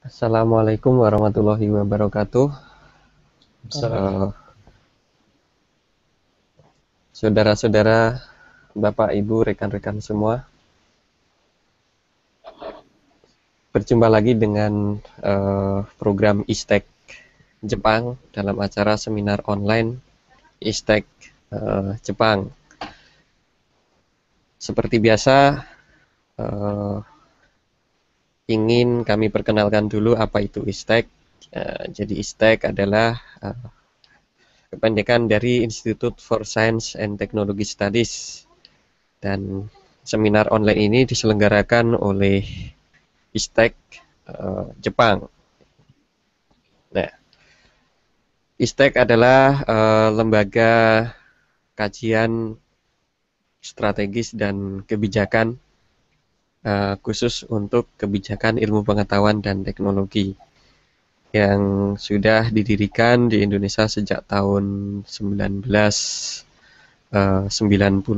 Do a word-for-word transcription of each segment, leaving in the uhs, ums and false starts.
Assalamualaikum warahmatullahi wabarakatuh. Eh, Saudara-saudara, Bapak, Ibu, rekan-rekan semua, berjumpa lagi dengan eh, program ISTEC Jepang dalam acara seminar online ISTEC eh, Jepang. Seperti biasa, eh, ingin kami perkenalkan dulu apa itu ISTEC. Eh, jadi ISTEC adalah eh, kependekan dari Institute for Science and Technology Studies, dan seminar online ini diselenggarakan oleh ISTEC uh, Jepang. Nah, ISTEC adalah uh, lembaga kajian strategis dan kebijakan uh, khusus untuk kebijakan ilmu pengetahuan dan teknologi yang sudah didirikan di Indonesia sejak tahun sembilan belas sembilan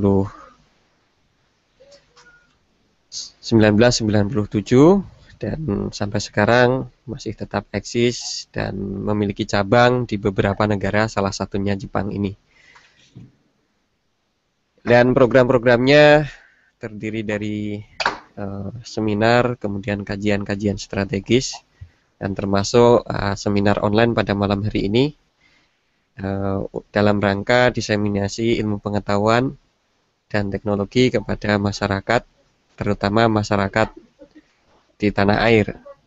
puluh tujuh dan sampai sekarang masih tetap eksis dan memiliki cabang di beberapa negara, salah satunya Jepang ini. Dan program-programnya terdiri dari uh, seminar, kemudian kajian-kajian strategis, dan termasuk uh, seminar online pada malam hari ini uh, dalam rangka diseminasi ilmu pengetahuan dan teknologi kepada masyarakat, terutama masyarakat di tanah air.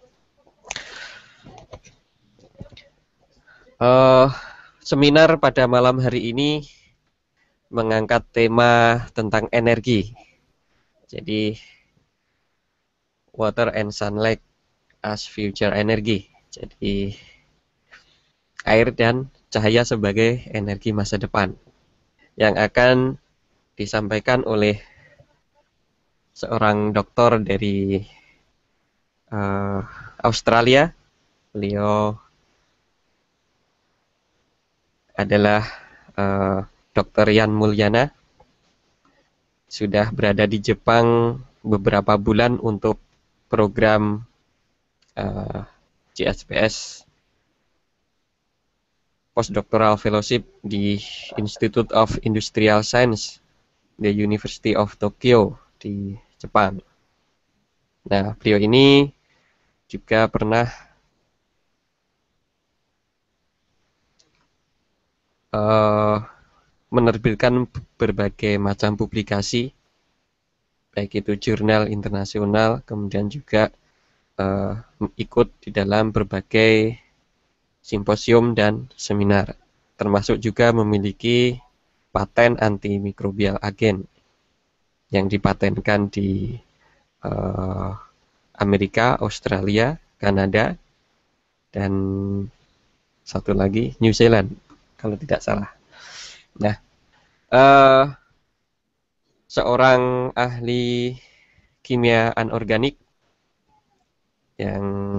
Uh, seminar pada malam hari ini mengangkat tema tentang energi. Jadi, water and sunlight as future energy. Jadi, air dan cahaya sebagai energi masa depan, yang akan disampaikan oleh seorang doktor dari uh, Australia. Beliau adalah uh, dokter Mulyana. Sudah berada di Jepang beberapa bulan untuk program uh, J S P S Postdoctoral Fellowship di Institute of Industrial Science, the University of Tokyo di Jepang. Nah, beliau ini juga pernah uh, menerbitkan berbagai macam publikasi, baik itu jurnal internasional, kemudian juga uh, ikut di dalam berbagai simposium dan seminar, termasuk juga memiliki paten anti-microbial agen yang dipatenkan di uh, Amerika, Australia, Kanada, dan satu lagi New Zealand, kalau tidak salah. Nah, uh, seorang ahli kimia anorganik yang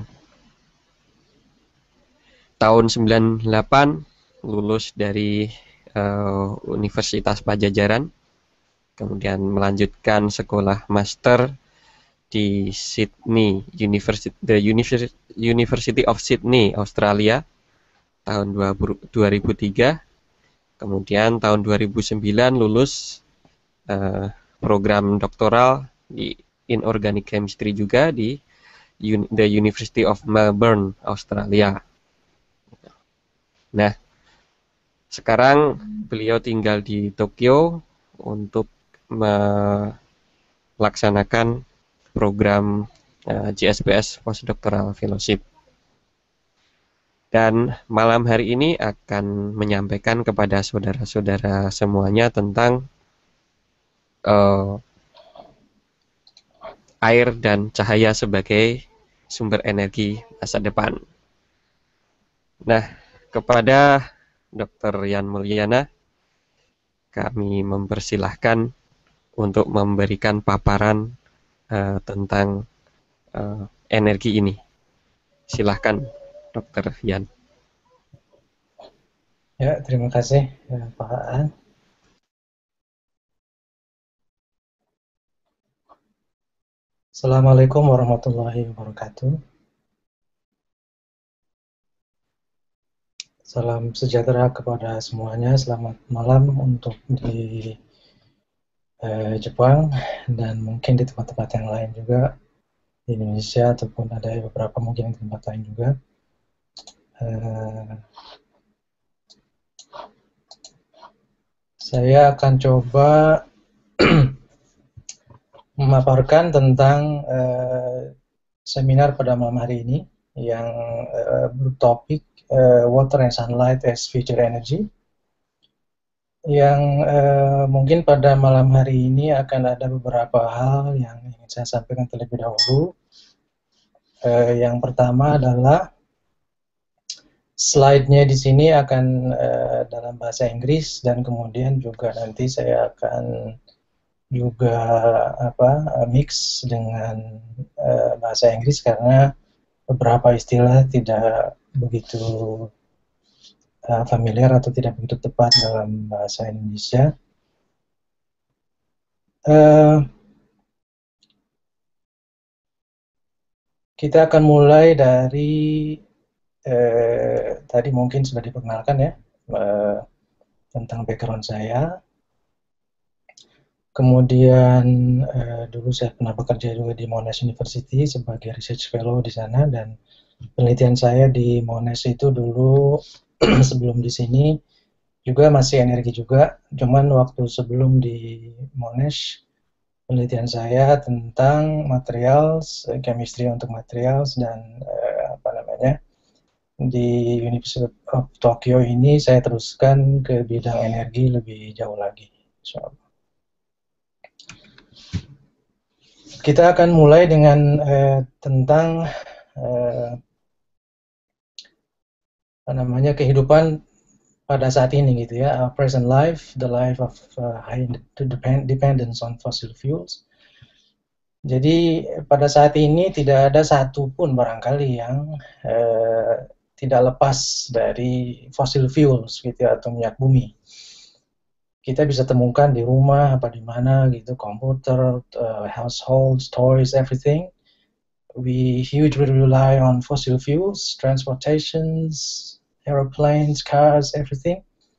tahun sembilan puluh delapan lulus dari uh, Universitas Pajajaran, kemudian melanjutkan sekolah master di Sydney University, the University of Sydney, Australia, tahun dua ribu tiga. Kemudian tahun dua ribu sembilan lulus uh, program doktoral di Inorganic Chemistry juga di Un the University of Melbourne, Australia. Nah, sekarang beliau tinggal di Tokyo untuk melaksanakan program uh, J S P S Postdoctoral Fellowship. Dan malam hari ini akan menyampaikan kepada saudara-saudara semuanya tentang uh, air dan cahaya sebagai sumber energi masa depan. Nah, kepada dokter Mulyana, kami mempersilahkan untuk memberikan paparan uh, tentang uh, energi ini. Silahkan, dokter Yan. Ya, terima kasih ya, Pak Aan. Assalamualaikum warahmatullahi wabarakatuh. Salam sejahtera kepada semuanya. Selamat malam untuk di eh, Jepang dan mungkin di tempat-tempat yang lain juga di Indonesia ataupun ada beberapa mungkin di tempat lain juga. Eh, saya akan coba memaparkan tentang eh, seminar pada malam hari ini yang eh, bertopik eh, Water and Sunlight as Future Energy. Yang eh, mungkin pada malam hari ini akan ada beberapa hal yang ingin saya sampaikan terlebih dahulu. Eh, yang pertama adalah slide-nya di sini akan eh, dalam bahasa Inggris dan kemudian juga nanti saya akan juga apa mix dengan eh, bahasa Inggris karena beberapa istilah tidak begitu uh, familiar atau tidak begitu tepat dalam bahasa Indonesia. Uh, kita akan mulai dari uh, tadi mungkin sudah diperkenalkan ya uh, tentang background saya. Kemudian uh, dulu saya pernah bekerja juga di Monash University sebagai research fellow di sana, dan penelitian saya di Monash itu dulu sebelum di sini juga masih energi juga, cuman waktu sebelum di Monash penelitian saya tentang materials, chemistry untuk materials, dan uh, apa namanya di University of Tokyo ini saya teruskan ke bidang energi lebih jauh lagi. So, kita akan mulai dengan uh, tentang uh, apa namanya kehidupan pada saat ini gitu ya, our present life, the life of uh, high dependence on fossil fuels. Jadi pada saat ini tidak ada satupun barangkali yang eh, tidak lepas dari fossil fuels gitu ya, atau minyak bumi. Kita bisa temukan di rumah apa di mana gitu, komputer, uh, households, toys, everything. We hugely rely on fossil fuels, transportations, airplanes, cars, everything.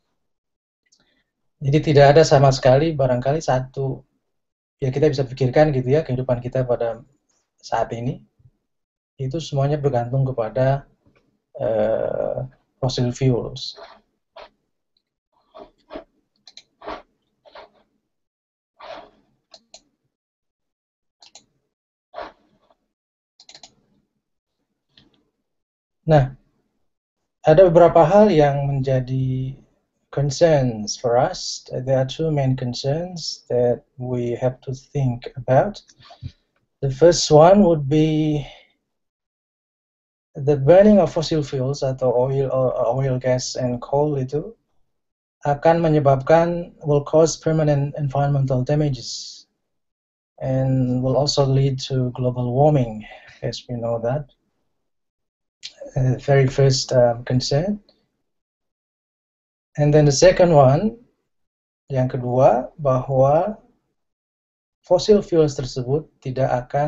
Jadi tidak ada sama sekali barangkali satu ya kita bisa pikirkan gitu ya kehidupan kita pada saat ini itu semuanya bergantung kepada uh, fossil fuels. Nah, ada beberapa hal yang menjadi concerns for us. There are two main concerns that we have to think about. The first one would be the burning of fossil fuels atau oil, oil, gas, and coal itu akan menyebabkan will cause permanent environmental damages and will also lead to global warming, as we know that. Uh, very first um, concern. And then the second one, yang kedua, bahwa fossil fuels tersebut tidak akan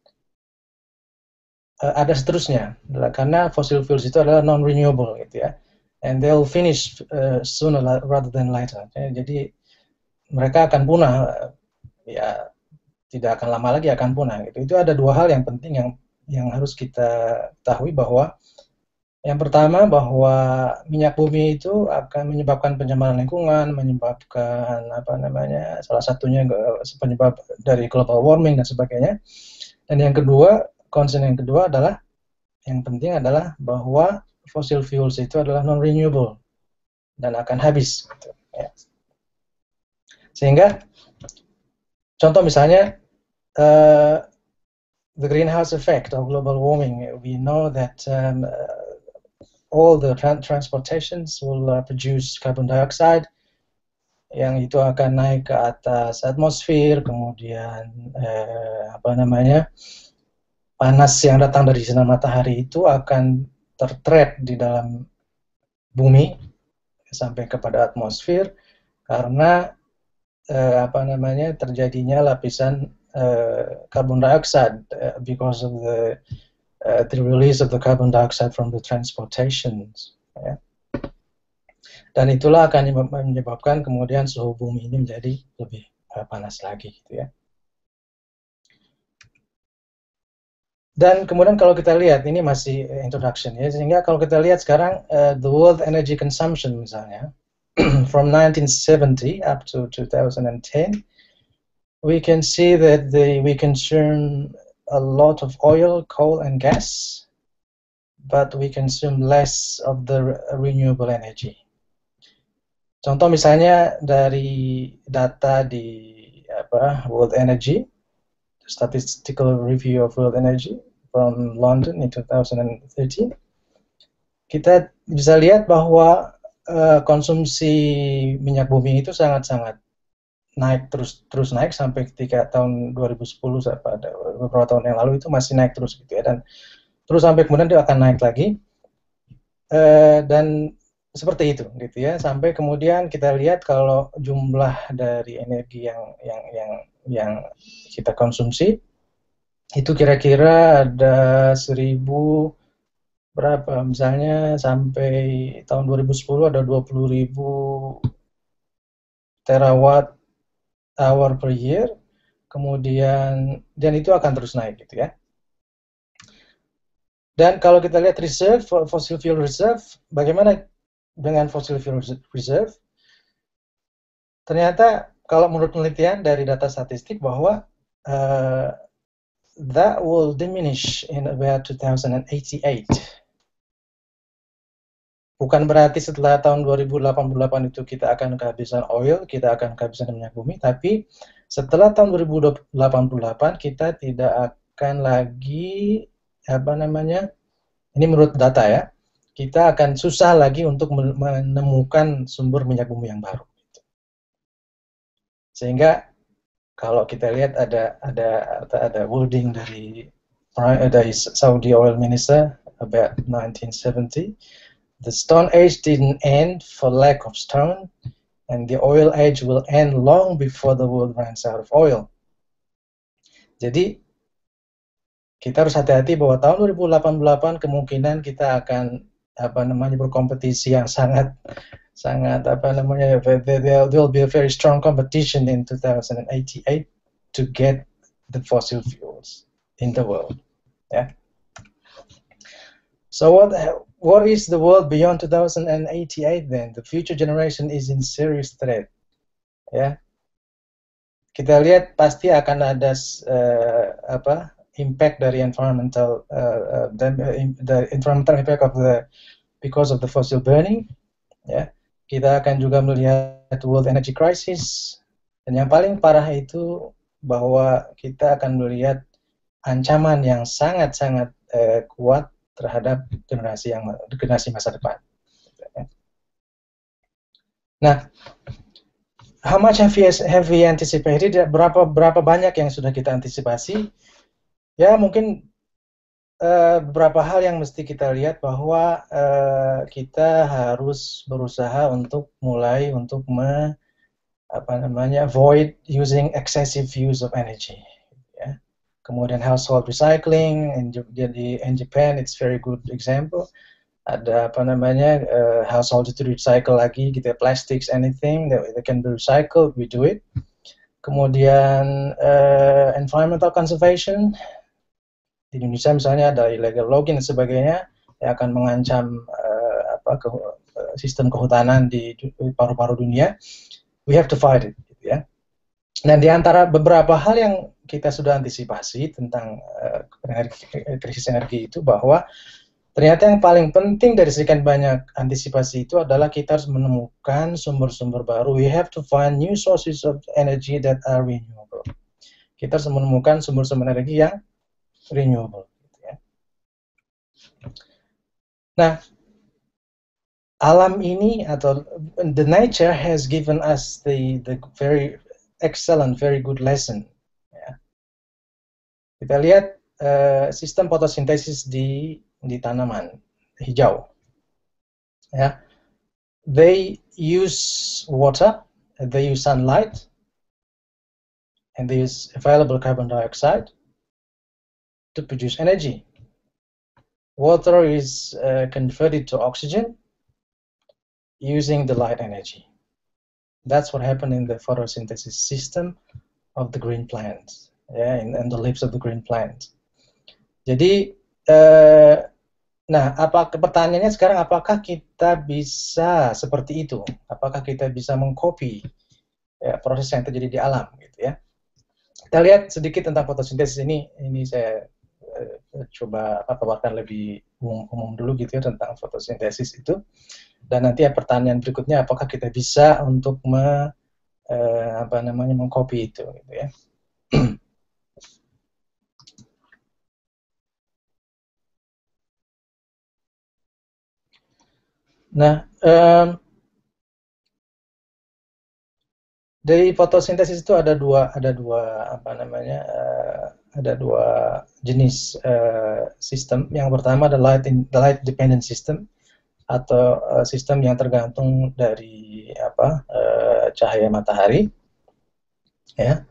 uh, ada seterusnya, karena fossil fuels itu adalah non-renewable gitu ya, and they'll finish uh, sooner rather than later. Jadi mereka akan punah, ya tidak akan lama lagi akan punah. Gitu. Itu ada dua hal yang penting yang yang harus kita ketahui, bahwa yang pertama bahwa minyak bumi itu akan menyebabkan pencemaran lingkungan, menyebabkan apa namanya salah satunya penyebab dari global warming dan sebagainya. Dan yang kedua, concern yang kedua adalah yang penting adalah bahwa fossil fuels itu adalah non-renewable dan akan habis. Gitu, ya. Sehingga contoh misalnya uh, the greenhouse effect of global warming, we know that um, uh, all the tra transportations will uh, produce carbon dioxide yang itu akan naik ke atas atmosfer, kemudian eh, apa namanya panas yang datang dari sinar matahari itu akan tertrap di dalam bumi sampai kepada atmosfer karena eh, apa namanya terjadinya lapisan eh, carbon dioxide uh, because of the uh, the release of the carbon dioxide from the transportations. Ya. dan itulah akan menyebabkan kemudian suhu bumi ini menjadi lebih uh, panas lagi, gitu ya. Dan kemudian kalau kita lihat, ini masih introduction ya, sehingga kalau kita lihat sekarang uh, the world energy consumption misalnya from nineteen seventy up to two thousand ten, we can see that the, we consume a lot of oil, coal, and gas, but we consume less of the renewable energy. Contoh misalnya dari data di apa, World Energy, Statistical Review of World Energy from London in two thousand thirteen, kita bisa lihat bahwa uh, konsumsi minyak bumi itu sangat-sangat naik terus terus naik sampai ketika tahun dua ribu sepuluh, pada beberapa tahun yang lalu itu masih naik terus, gitu ya, dan terus sampai kemudian dia akan naik lagi, uh, dan seperti itu, gitu ya, sampai kemudian kita lihat kalau jumlah dari energi yang yang yang yang kita konsumsi itu kira-kira ada seribu berapa, misalnya sampai tahun dua ribu sepuluh ada dua puluh ribu terawatt hour per year, kemudian dan itu akan terus naik, gitu ya. Dan kalau kita lihat reserve, fossil fuel reserve, bagaimana dengan fossil fuel reserve? Ternyata kalau menurut penelitian dari data statistik bahwa uh, that will diminish in about two thousand eighty-eight. Bukan berarti setelah tahun dua ribu delapan puluh delapan itu kita akan kehabisan oil, kita akan kehabisan minyak bumi, tapi setelah tahun dua ribu delapan puluh delapan kita tidak akan lagi, apa namanya, ini menurut data ya, kita akan susah lagi untuk menemukan sumber minyak bumi yang baru. Sehingga kalau kita lihat ada ada ada wording dari dari Saudi Oil Minister about nineteen seventy, the Stone Age didn't end for lack of stone, and the Oil Age will end long before the world runs out of oil. Jadi kita harus hati-hati bahwa tahun dua ribu delapan puluh delapan kemungkinan kita akan, apa namanya, berkompetisi yang sangat sangat apa namanya, there will be a very strong competition in two thousand eighty-eight to get the fossil fuels in the world. Yeah. So what what is the world beyond two thousand eighty-eight then? The future generation is in serious threat. Ya. Yeah. Kita lihat pasti akan ada uh, apa impact dari environmental uh, uh, the, the environmental impact of the because of the fossil burning. Ya. Yeah. Kita akan juga melihat world energy crisis, dan yang paling parah itu bahwa kita akan melihat ancaman yang sangat-sangat uh, kuat terhadap generasi yang generasi masa depan. Nah, how much have we, have we anticipated? Berapa berapa banyak yang sudah kita antisipasi? Ya, mungkin uh, beberapa hal yang mesti kita lihat bahwa uh, kita harus berusaha untuk mulai untuk me, apa namanya, avoid using excessive use of energy. Ya. Kemudian household recycling, in, di in Japan it's very good example. Ada apa namanya, uh, household itu recycle lagi, gitu ya, plastics, anything that, that can be recycled, we do it. Kemudian uh, environmental conservation, di Indonesia misalnya ada illegal logging dan sebagainya yang akan mengancam uh, apa ke, uh, sistem kehutanan di paru-paru dunia. We have to fight it, gitu ya. Dan di antara beberapa hal yang kita sudah antisipasi tentang uh, krisis energi itu, bahwa ternyata yang paling penting dari sekian banyak antisipasi itu adalah kita harus menemukan sumber-sumber baru. We have to find new sources of energy that are renewable. Kita harus menemukan sumber-sumber energi yang renewable. Gitu ya. Nah, alam ini atau the nature has given us the the very excellent, very good lesson. Ya. Kita lihat uh, sistem fotosintesis di di tanaman hijau. Ya. They use water, they use sunlight, and they use available carbon dioxide to produce energy. Water is uh, converted to oxygen. using the light energy. That's what happened in the photosynthesis system of the green plant, ya, yeah, in, in the leaves of the green plant. Jadi, eh, nah, apa pertanyaannya sekarang, apakah kita bisa seperti itu? Apakah kita bisa mengcopy ya, proses yang terjadi di alam, gitu ya? Kita lihat sedikit tentang fotosintesis ini. Ini saya eh, coba apa, paparkan lebih umum, umum dulu, gitu ya, tentang fotosintesis itu. Dan nanti ya, pertanyaan berikutnya, apakah kita bisa untuk me, eh, apa namanya, mengcopy itu, gitu ya? Nah, um, dari fotosintesis itu ada dua, ada dua apa namanya, uh, ada dua jenis uh, sistem. Yang pertama adalah light, in, light dependent system, atau uh, sistem yang tergantung dari apa uh, cahaya matahari. Ya,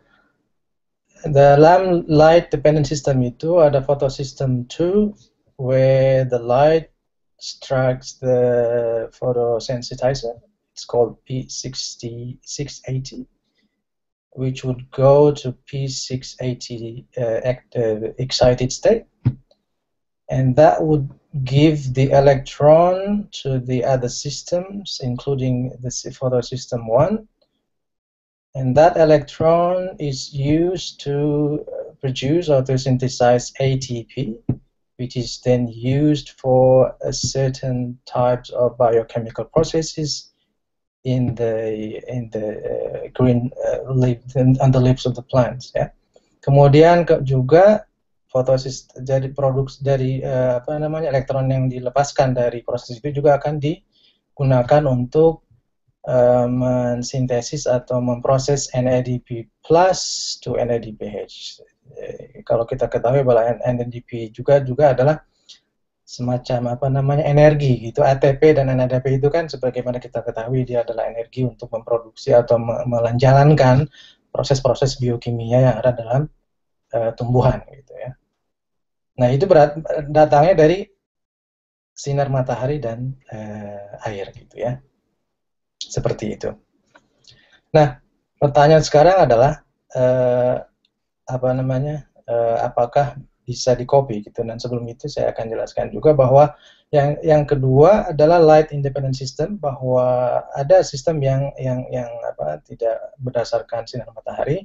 dalam light dependent system itu ada photosystem two, where the light strikes the photosensitizer. It's called P six eighty, which would go to P six eighty uh, uh, excited state, and that would give the electron to the other systems, including the photosystem one, and that electron is used to produce or to synthesize A T P, which is then used for a certain types of biochemical processes in the in the uh, green uh, leaf, on the leaves of the plants, ya. Kemudian ke, juga fotosis jadi produksi dari uh, apa namanya, elektron yang dilepaskan dari proses itu juga akan digunakan untuk uh, mensintesis atau memproses N A D P plus to N A D P H. Eh, kalau kita ketahui bahwa N A D P juga juga adalah semacam apa namanya, energi, gitu. A T P dan N A D P itu kan sebagaimana kita ketahui dia adalah energi untuk memproduksi atau menjalankan proses-proses biokimia yang ada dalam uh, tumbuhan, gitu ya. Nah, itu berat, datangnya dari sinar matahari dan uh, air, gitu ya. Seperti itu. Nah, pertanyaan sekarang adalah uh, apa namanya, uh, apakah bisa di-copy, gitu. Dan sebelum itu saya akan jelaskan juga bahwa yang yang kedua adalah light independent system, bahwa ada sistem yang yang yang apa, tidak berdasarkan sinar matahari.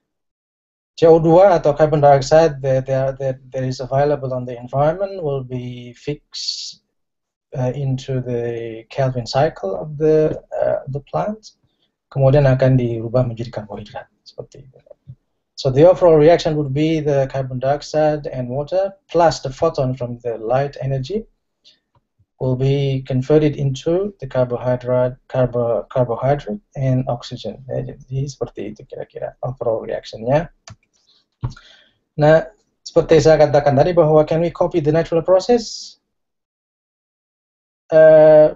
C O two atau carbon dioxide that, that, that is available on the environment will be fixed uh, into the Kelvin cycle of the uh, the plant, kemudian akan dirubah menjadi karbohidrat, seperti itu. So the overall reaction would be the carbon dioxide and water plus the photon from the light energy will be converted into the carbohydrate, carbo, carbohydrate and oxygen. Ya, jadi seperti itu kira-kira overall reaction-nya. Nah, seperti saya katakan tadi bahwa can we copy the natural process? Uh,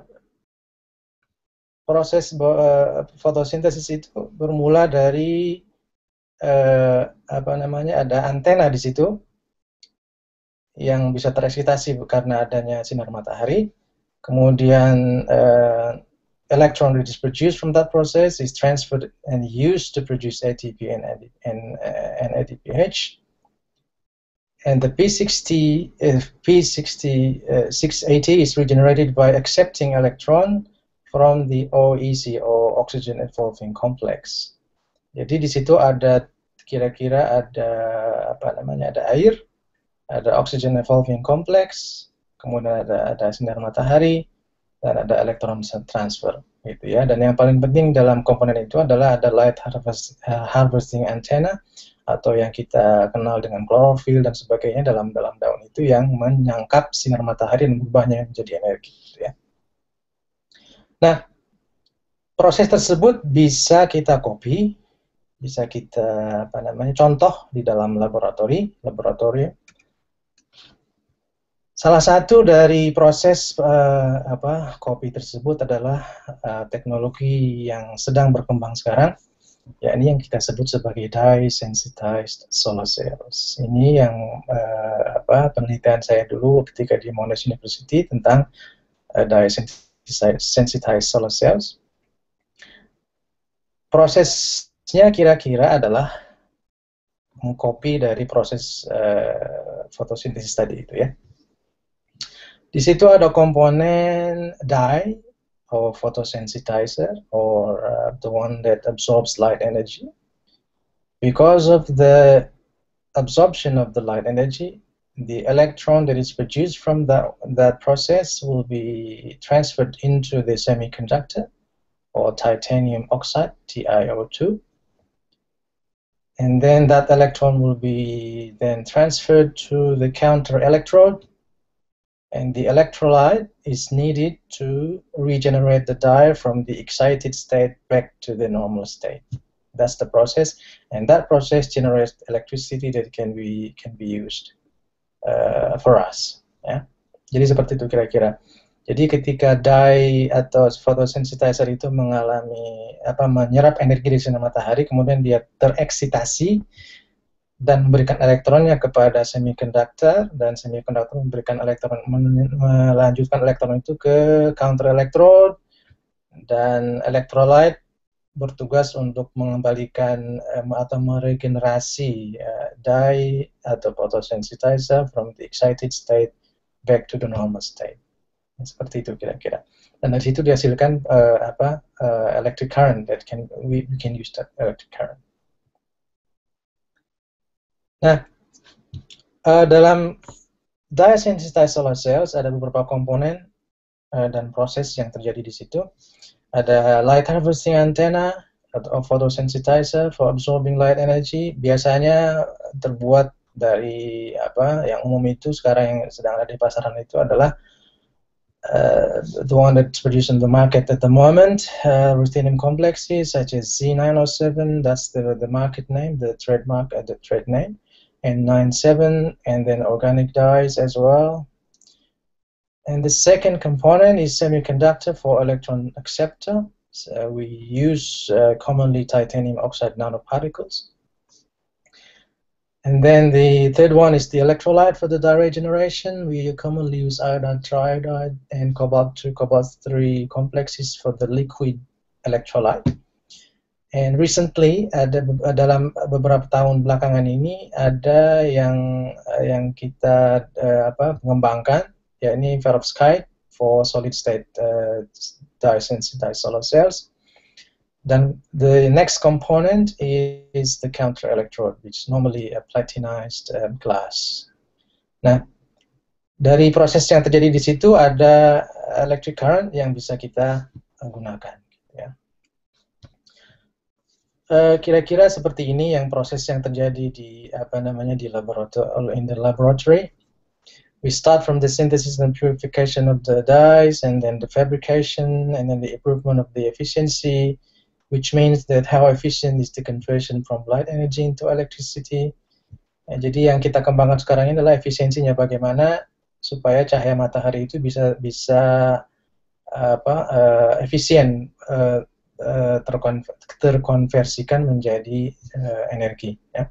proses uh, fotosintesis itu bermula dari Uh, apa namanya, ada antena di situ yang bisa tereksitasi karena adanya sinar matahari. Kemudian uh, electron that is produced from that process is transferred and used to produce A T P and, and, uh, and A D P H. And the P sixty, uh, P sixty, uh, six eighty is regenerated by accepting electron from the O E C, or oxygen evolving complex. Jadi di situ ada kira-kira ada apa namanya, ada air, ada oxygen evolving complex, kemudian ada ada sinar matahari, dan ada elektron transfer, gitu ya. Dan yang paling penting dalam komponen itu adalah ada light harvest, uh, harvesting antenna, atau yang kita kenal dengan klorofil dan sebagainya dalam dalam daun itu, yang menyangkap sinar matahari dan berubahnya menjadi energi, gitu ya. Nah, proses tersebut bisa kita copy, bisa kita apa namanya, contoh di dalam laboratori, laboratorium. Salah satu dari proses uh, apa copy tersebut adalah uh, teknologi yang sedang berkembang sekarang, yakni yang kita sebut sebagai dye sensitized solar cells. Ini yang uh, apa penelitian saya dulu ketika di Monash University tentang uh, dye sensitized solar cells. Prosesnya kira-kira adalah mengcopy dari proses uh, fotosintesis tadi itu ya. Di situ ada komponen dye or photosensitizer or uh, the one that absorbs light energy. Because of the absorption of the light energy, the electron that is produced from that, that process will be transferred into the semiconductor or titanium oxide, T i O two. And then that electron will be then transferred to the counter electrode, and the electrolyte is needed to regenerate the dye from the excited state back to the normal state. That's the process, and that process generates electricity that can be can be used uh, for us. Ya. Jadi seperti itu kira-kira. Jadi ketika dye atau photosensitizer itu mengalami apa menyerap energi dari sinar matahari, kemudian dia tereksitasi dan memberikan elektronnya kepada semiconductor, dan semiconductor memberikan elektron melanjutkan elektron itu ke counter electrode, dan electrolyte bertugas untuk mengembalikan um, atau meregenerasi uh, dye atau photosensitizer from the excited state back to the normal state. Seperti itu kira-kira. Dan dari situ dihasilkan uh, apa uh, electric current that can we, we can use that electric current. Nah, uh, dalam dye sensitized solar cells ada beberapa komponen uh, dan proses yang terjadi di situ. Ada light harvesting antenna atau photosensitizer for absorbing light energy. Biasanya terbuat dari apa yang umum itu sekarang yang sedang ada di pasaran itu adalah Uh, the one that's produced in the market at the moment, uh, ruthenium complexes such as Z nine oh seven, that's the, the market name, the trademark, uh, the trade name, and nine seven, and then organic dyes as well. And the second component is semiconductor for electron acceptor. So we use uh, commonly titanium oxide nanoparticles. And then the third one is the electrolyte for the dye regeneration. We commonly use iodide, triiodide, and cobalt two, cobalt three complexes for the liquid electrolyte. And recently, ada dalam beberapa tahun belakangan ini ada yang yang kita uh, apa mengembangkan, yakni perovskite for solid state uh, dye sensitized solar cells. Then the next component is the counter electrode, which is normally a platinized um, glass. Nah, dari proses yang terjadi di situ ada electric current yang bisa kita gunakan. Ya. Kira-kira uh, seperti ini yang proses yang terjadi di apa namanya di laboratory, in the laboratory. We start from the synthesis and purification of the dyes, and then the fabrication, and then the improvement of the efficiency, which means that how efficient is the conversion from light energy into electricity. Ya, jadi yang kita kembangkan sekarang ini adalah efisiensinya bagaimana supaya cahaya matahari itu bisa bisa apa uh, efisien uh, uh, terkonver terkonversikan menjadi uh, energi. Ya.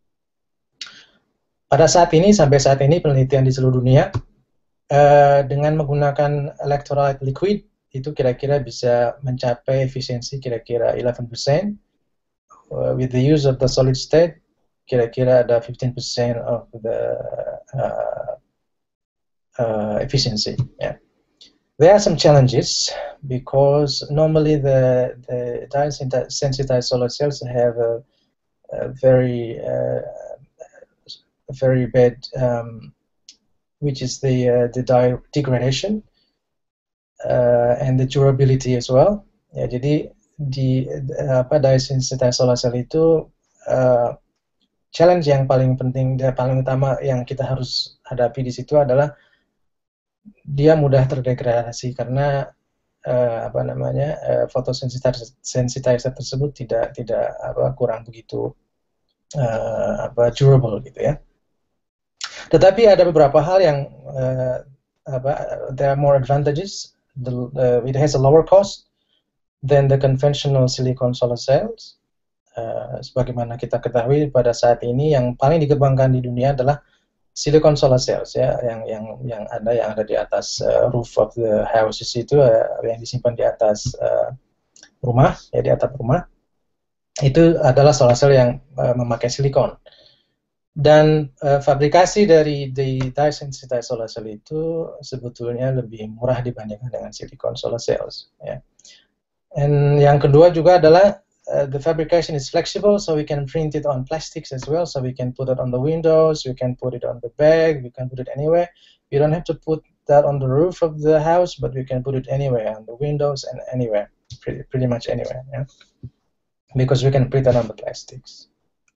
Pada saat ini sampai saat ini penelitian di seluruh dunia uh, dengan menggunakan electrolyte liquid itu kira-kira bisa mencapai efisiensi kira-kira eleven percent. Uh, with the use of the solid state, kira-kira ada fifteen percent of the uh, uh, efficiency. Yeah. There are some challenges because normally the, the dye sensitized solar cells have a, a very uh, a very bad, um, which is the uh, the dye degradation. Uh, and the durability as well. Ya, jadi di uh, apa dye sensitized solar cell itu uh, challenge yang paling penting dan paling utama yang kita harus hadapi di situ adalah dia mudah terdegradasi karena uh, apa namanya uh, photosensitizer sensitizer tersebut tidak tidak apa kurang begitu uh, apa durable gitu ya. Tetapi ada beberapa hal yang uh, apa there are more advantages. The, uh, it has a lower cost than the conventional silicon solar cells. Uh, sebagaimana kita ketahui pada saat ini yang paling dikembangkan di dunia adalah silicon solar cells ya, yang yang yang ada yang ada di atas uh, roof of the houses itu, uh, yang disimpan di atas uh, rumah ya, di atap rumah, itu adalah solar cell yang uh, memakai silikon. Dan uh, fabrikasi dari the dye sensitized solar cell itu sebetulnya lebih murah dibandingkan dengan silicon solar cells ya. And yang kedua juga adalah uh, the fabrication is flexible, so we can print it on plastics as well, so we can put it on the windows, we can put it on the bag, we can put it anywhere. You don't have to put that on the roof of the house, but we can put it anywhere, on the windows and anywhere, pretty, pretty much anywhere, yeah? Because we can print it on the plastics.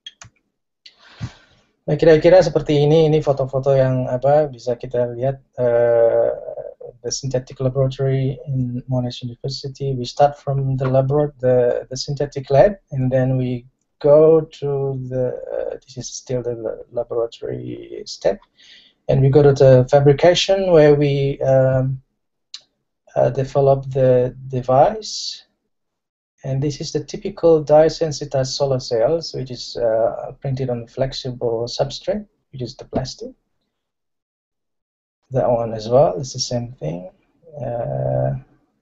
Nah, kira-kira seperti ini, ini foto-foto yang apa bisa kita lihat, uh, the synthetic laboratory in Monash University. We start from the laboratory, the, the synthetic lab, and then we go to the, uh, this is still the laboratory step, and we go to the fabrication where we um, uh, develop the device. And this is the typical dye-sensitized solar cells, which is uh, printed on flexible substrate, which is the plastic. That one as well is the same thing. Uh,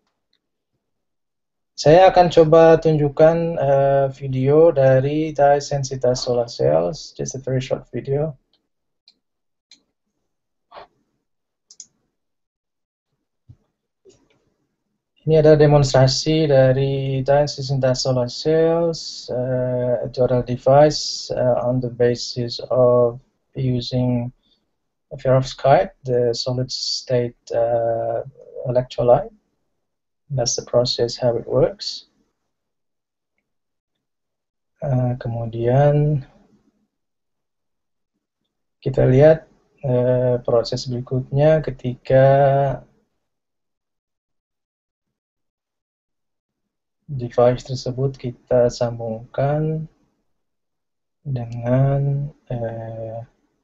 saya akan coba tunjukkan uh, video dari dye-sensitized solar cells, just a very short video. Ini ada demonstrasi dari dye-sensitized solar cells, uh, tutorial device uh, on the basis of using perovskite, the solid state uh, electrolyte. That's the process how it works. Uh, kemudian kita lihat uh, proses berikutnya ketika device tersebut kita sambungkan dengan uh,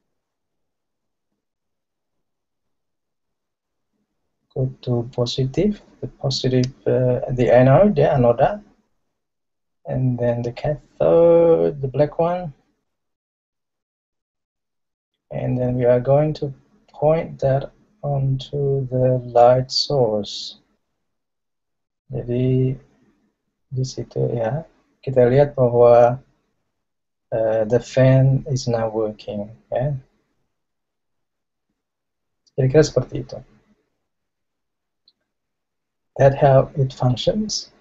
kutub positif, the positive, uh, the anode, the anoda, and then the cathode, the black one, and then we are going to point that onto the light source. Jadi di situ ya, kita lihat bahwa uh, the fan is now working, ya. Kira-kira seperti itu. That's how it functions.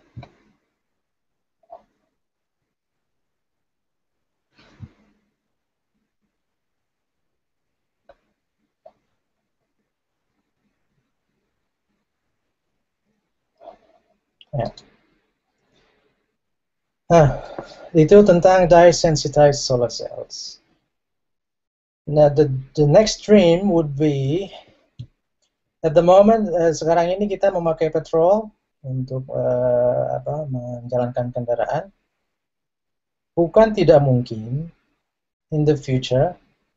Ya. Nah, itu tentang dye-sensitized solar cells. Nah, the, the next stream would be, at the moment, uh, sekarang ini kita memakai petrol untuk uh, apa, menjalankan kendaraan. Bukan tidak mungkin, in the future,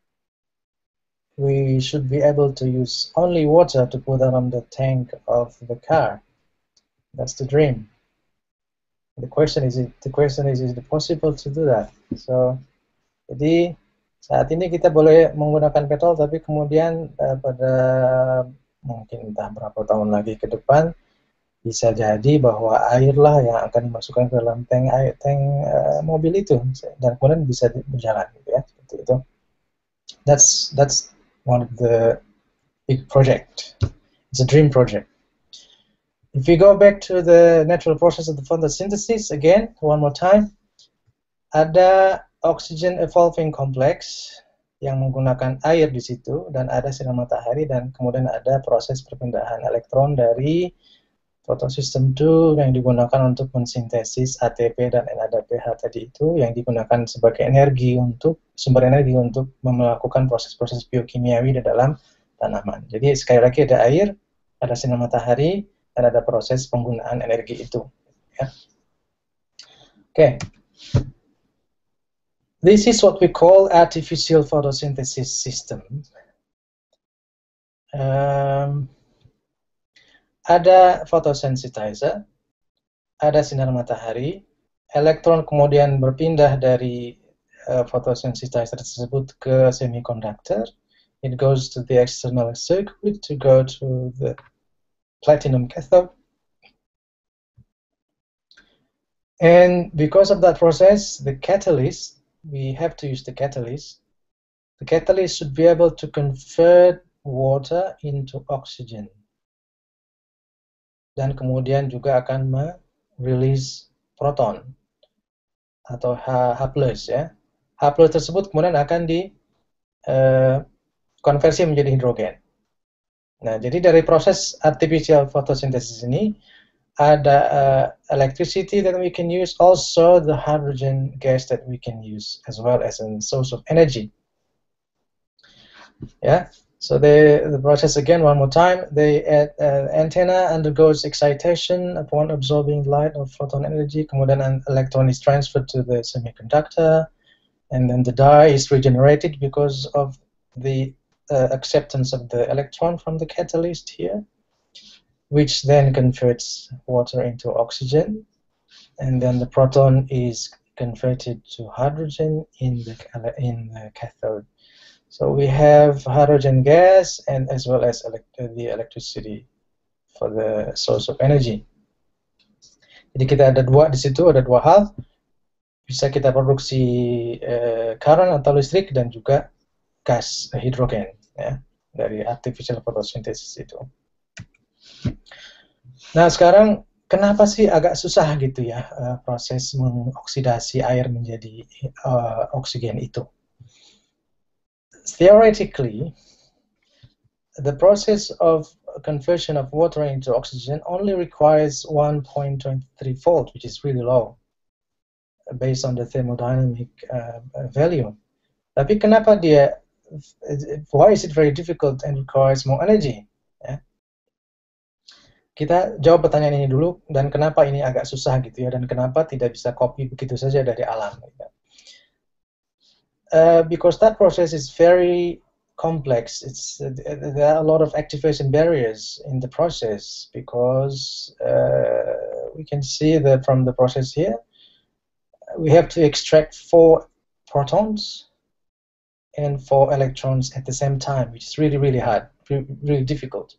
we should be able to use only water to put on the tank of the car. That's the dream. The question is, the question is, is it possible to do that? So, jadi saat ini kita boleh menggunakan petrol, tapi kemudian uh, pada mungkin entah berapa tahun lagi ke depan bisa jadi bahwa airlah yang akan dimasukkan ke dalam tank air tank uh, mobil itu, dan kemudian bisa berjalan, gitu ya, seperti itu. That's that's one of the big project. It's a dream project. If we go back to the natural process of the photosynthesis, again, one more time, ada oxygen evolving complex yang menggunakan air di situ, dan ada sinar matahari, dan kemudian ada proses perpindahan elektron dari photosystem two yang digunakan untuk mensintesis A T P dan N A D P H tadi itu, yang digunakan sebagai energi untuk sumber energi untuk melakukan proses-proses biokimiawi di dalam tanaman. Jadi sekali lagi ada air, ada sinar matahari, dan ada proses penggunaan energi itu. Ya. Oke, okay. This is what we call artificial photosynthesis system. Um, ada photosensitizer, ada sinar matahari, elektron kemudian berpindah dari uh, photosensitizer tersebut ke semiconductor, It goes to the external circuit to go to the platinum cathode. And because of that process, the catalyst, we have to use the catalyst. The catalyst should be able to convert water into oxygen. Dan kemudian juga akan me-release proton atau H, H+, ya. H+ tersebut kemudian akan di uh, konversi menjadi hidrogen. Nah, jadi dari proses artificial photosynthesis ini ada uh, electricity that we can use, also the hydrogen gas that we can use as well as a source of energy. Yeah. So the the process again one more time. The uh, antenna undergoes excitation upon absorbing light or photon energy. Kemudian an electron is transferred to the semiconductor, and then the dye is regenerated because of the uh, acceptance of the electron from the catalyst here, which then converts water into oxygen, and then the proton is converted to hydrogen in the in the cathode. So we have hydrogen gas and as well as elect the electricity for the source of energy. Jadi kita ada dua di situ, ada dua hal. Bisa kita produksi uh, current atau listrik dan juga gas uh, hidrogen ya dari artificial photosynthesis itu. Nah sekarang kenapa sih agak susah gitu ya uh, proses mengoksidasi air menjadi uh, oksigen itu? Theoretically, the process of conversion of water into oxygen only requires one point two three volt, which is really low, based on the thermodynamic uh, value. Tapi kenapa dia, why is it very difficult and requires more energy? Ya. Kita jawab pertanyaan ini dulu, dan kenapa ini agak susah gitu ya, dan kenapa tidak bisa copy begitu saja dari alam. Gitu. Uh, because that process is very complex. It's uh, there are a lot of activation barriers in the process because uh, we can see that from the process here, we have to extract four protons and four electrons at the same time, which is really really hard, really difficult.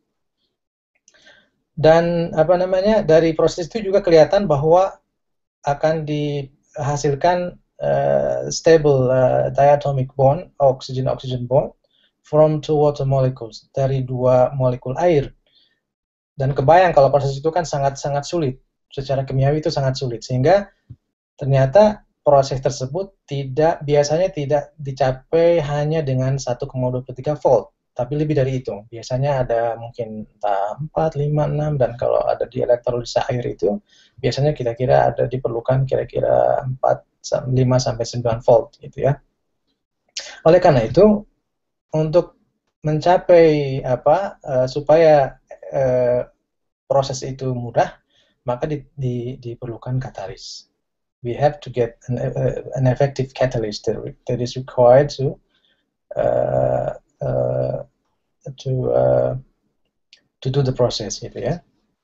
Dan apa namanya dari proses itu juga kelihatan bahwa akan dihasilkan Uh, stable uh, diatomic bond, oxygen-oxygen bond, from two water molecules, dari dua molekul air. Dan kebayang kalau proses itu kan sangat-sangat sulit, secara kimiawi itu sangat sulit, sehingga ternyata proses tersebut tidak biasanya tidak dicapai hanya dengan satu koma dua tiga volt, tapi lebih dari itu. Biasanya ada mungkin entah empat, lima, enam, dan kalau ada di elektrolisa air itu, biasanya kira-kira ada diperlukan kira-kira empat, lima sampai sembilan volt gitu ya. Oleh karena itu untuk mencapai apa uh, supaya uh, proses itu mudah, maka di, di, diperlukan katalis. We have to get an, uh, an effective catalyst that, that is required to uh, uh, to uh, to do the process gitu ya.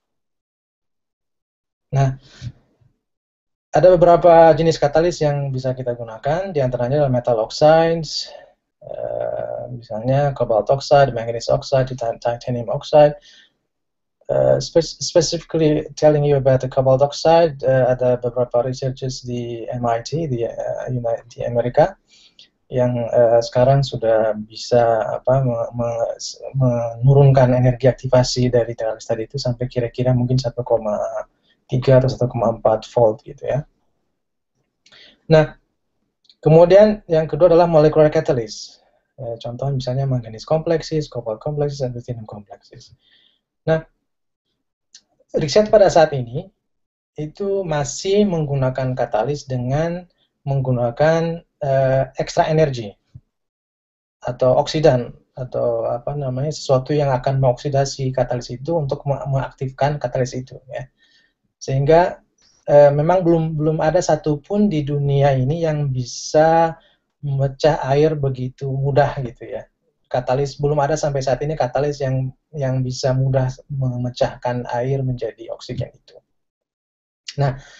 Nah, ada beberapa jenis katalis yang bisa kita gunakan, diantaranya adalah metal oxides, uh, misalnya cobalt oxide, manganese oxide, titanium oxide. Uh, spe specifically telling you about the cobalt oxide, uh, ada beberapa researchers di M I T di, uh, United, di Amerika yang uh, sekarang sudah bisa apa, me me menurunkan energi aktivasi dari katalis tadi itu sampai kira-kira mungkin satu koma tiga atau satu koma empat volt gitu ya. Nah, kemudian yang kedua adalah molecular catalyst. Eh, contoh misalnya manganese complexes, cobalt complexes, dan ruthenium complexes. Nah, riset pada saat ini itu masih menggunakan katalis dengan menggunakan eh, extra energy atau oksidan atau apa namanya sesuatu yang akan mengoksidasi katalis itu untuk mengaktifkan katalis itu ya. Sehingga e, memang belum belum ada satupun di dunia ini yang bisa memecah air begitu mudah gitu ya. Katalis belum ada sampai saat ini katalis yang yang bisa mudah memecahkan air menjadi oksigen itu. Nah,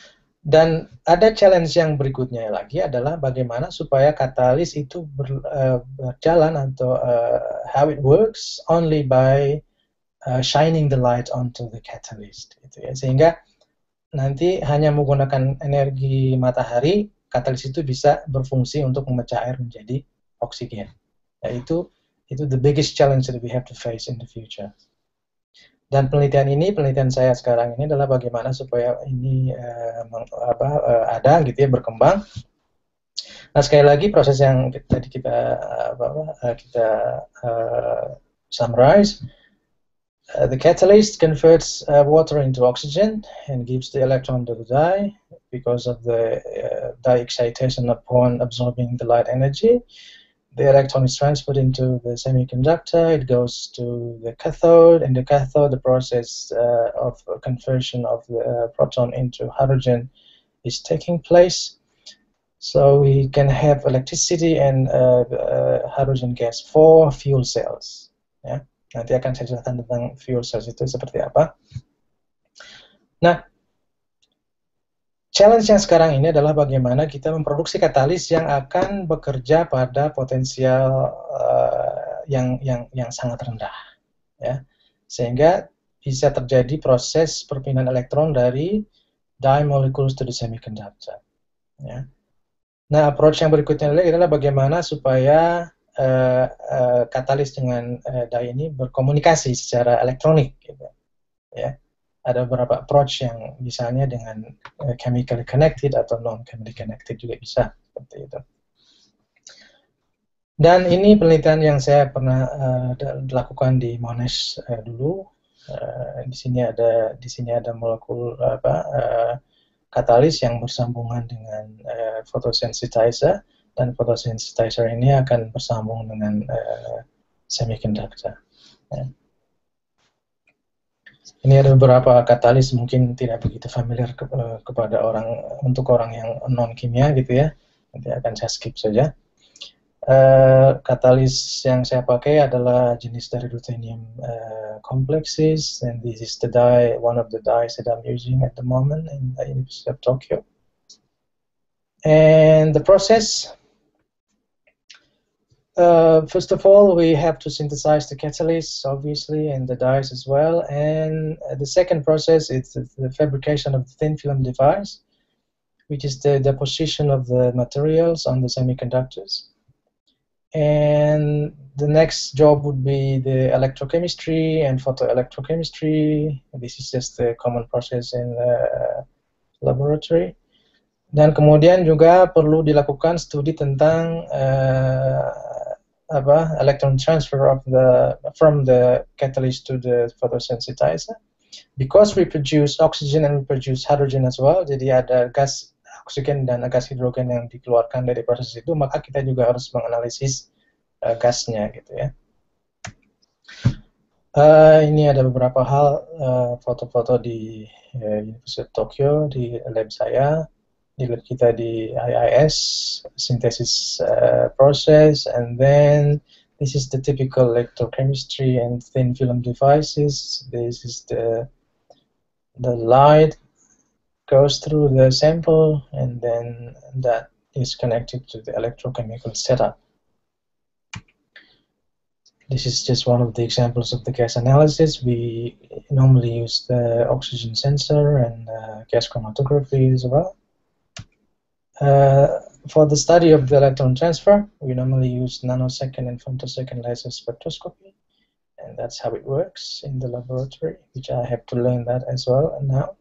Dan ada challenge yang berikutnya lagi adalah bagaimana supaya katalis itu ber, uh, berjalan atau uh, how it works only by uh, shining the light onto the catalyst, gitu ya. Sehingga nanti hanya menggunakan energi matahari, katalis itu bisa berfungsi untuk memecah air menjadi oksigen. Yaitu itu the biggest challenge that we have to face in the future. Dan penelitian ini, penelitian saya sekarang ini adalah bagaimana supaya ini uh, meng, apa, uh, ada gitu ya, berkembang. Nah, sekali lagi proses yang tadi kita apa, uh, kita uh, summarize, uh, the catalyst converts uh, water into oxygen and gives the electron to the dye because of the uh, dye excitation upon absorbing the light energy. The electron is transferred into the semiconductor, it goes to the cathode, and the cathode, the process uh, of conversion of the uh, proton into hydrogen is taking place. So we can have electricity and uh, uh, hydrogen gas for fuel cells. Ya. Nanti akan saya jelaskan tentang fuel cells itu seperti apa. Nah, challenge yang sekarang ini adalah bagaimana kita memproduksi katalis yang akan bekerja pada potensial uh, yang yang yang sangat rendah, ya, sehingga bisa terjadi proses perpindahan elektron dari dye molecules to the semiconductor. Ya. Nah, approach yang berikutnya adalah bagaimana supaya uh, uh, katalis dengan uh, dye ini berkomunikasi secara elektronik, gitu, ya. Ada beberapa approach yang misalnya dengan uh, chemically connected atau non-chemically connected juga bisa seperti itu. Dan ini penelitian yang saya pernah uh, lakukan di Monash uh, dulu. Uh, di sini ada di sini ada molekul apa uh, katalis yang bersambungan dengan uh, photosensitizer, dan photosensitizer ini akan bersambung dengan uh, semiconductor. Ya. Ini ada beberapa katalis mungkin tidak begitu familiar ke, uh, kepada orang, untuk orang yang non kimia gitu ya. Nanti akan saya skip saja. Uh, katalis yang saya pakai adalah jenis dari ruthenium uh, complexes, and this is the dye, one of the dyes that I'm using at the moment in the University of Tokyo. And the process, Uh, first of all, we have to synthesize the catalysts, obviously, and the dyes as well. And uh, the second process is the, the fabrication of the thin film device, which is the deposition of the materials on the semiconductors. And the next job would be the electrochemistry and photoelectrochemistry. This is just the common process in the laboratory. Dan kemudian juga perlu dilakukan studi tentang uh, apa, electron transfer of the from the catalyst to the photosensitizer. Because we produce oxygen and we produce hydrogen as well, jadi ada gas oksigen dan gas hidrogen yang dikeluarkan dari proses itu, maka kita juga harus menganalisis uh, gasnya, gitu ya. Uh, ini ada beberapa hal foto-foto uh, di uh, University of Tokyo, di lab saya, di lab kita di I I S, synthesis uh, process, and then this is the typical electrochemistry and thin film devices. This is the the light goes through the sample, and then that is connected to the electrochemical setup. This is just one of the examples of the gas analysis. We normally use the oxygen sensor and uh, gas chromatography as well. Uh, for the study of the electron transfer, we normally use nanosecond and femtosecond laser spectroscopy, and that's how it works in the laboratory, which I have to learn that as well now.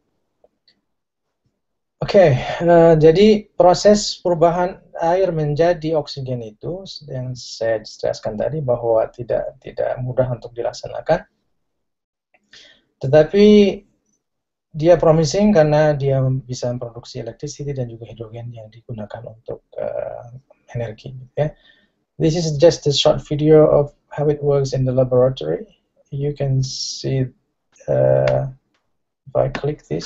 Oke, okay, uh, jadi proses perubahan air menjadi oksigen itu yang saya jelaskan tadi bahwa tidak tidak mudah untuk dilaksanakan, tetapi dia promising karena dia bisa memproduksi electricity dan juga hidrogen yang digunakan untuk uh, energi. Ya. This is just a short video of how it works in the laboratory. You can see uh, if I click this.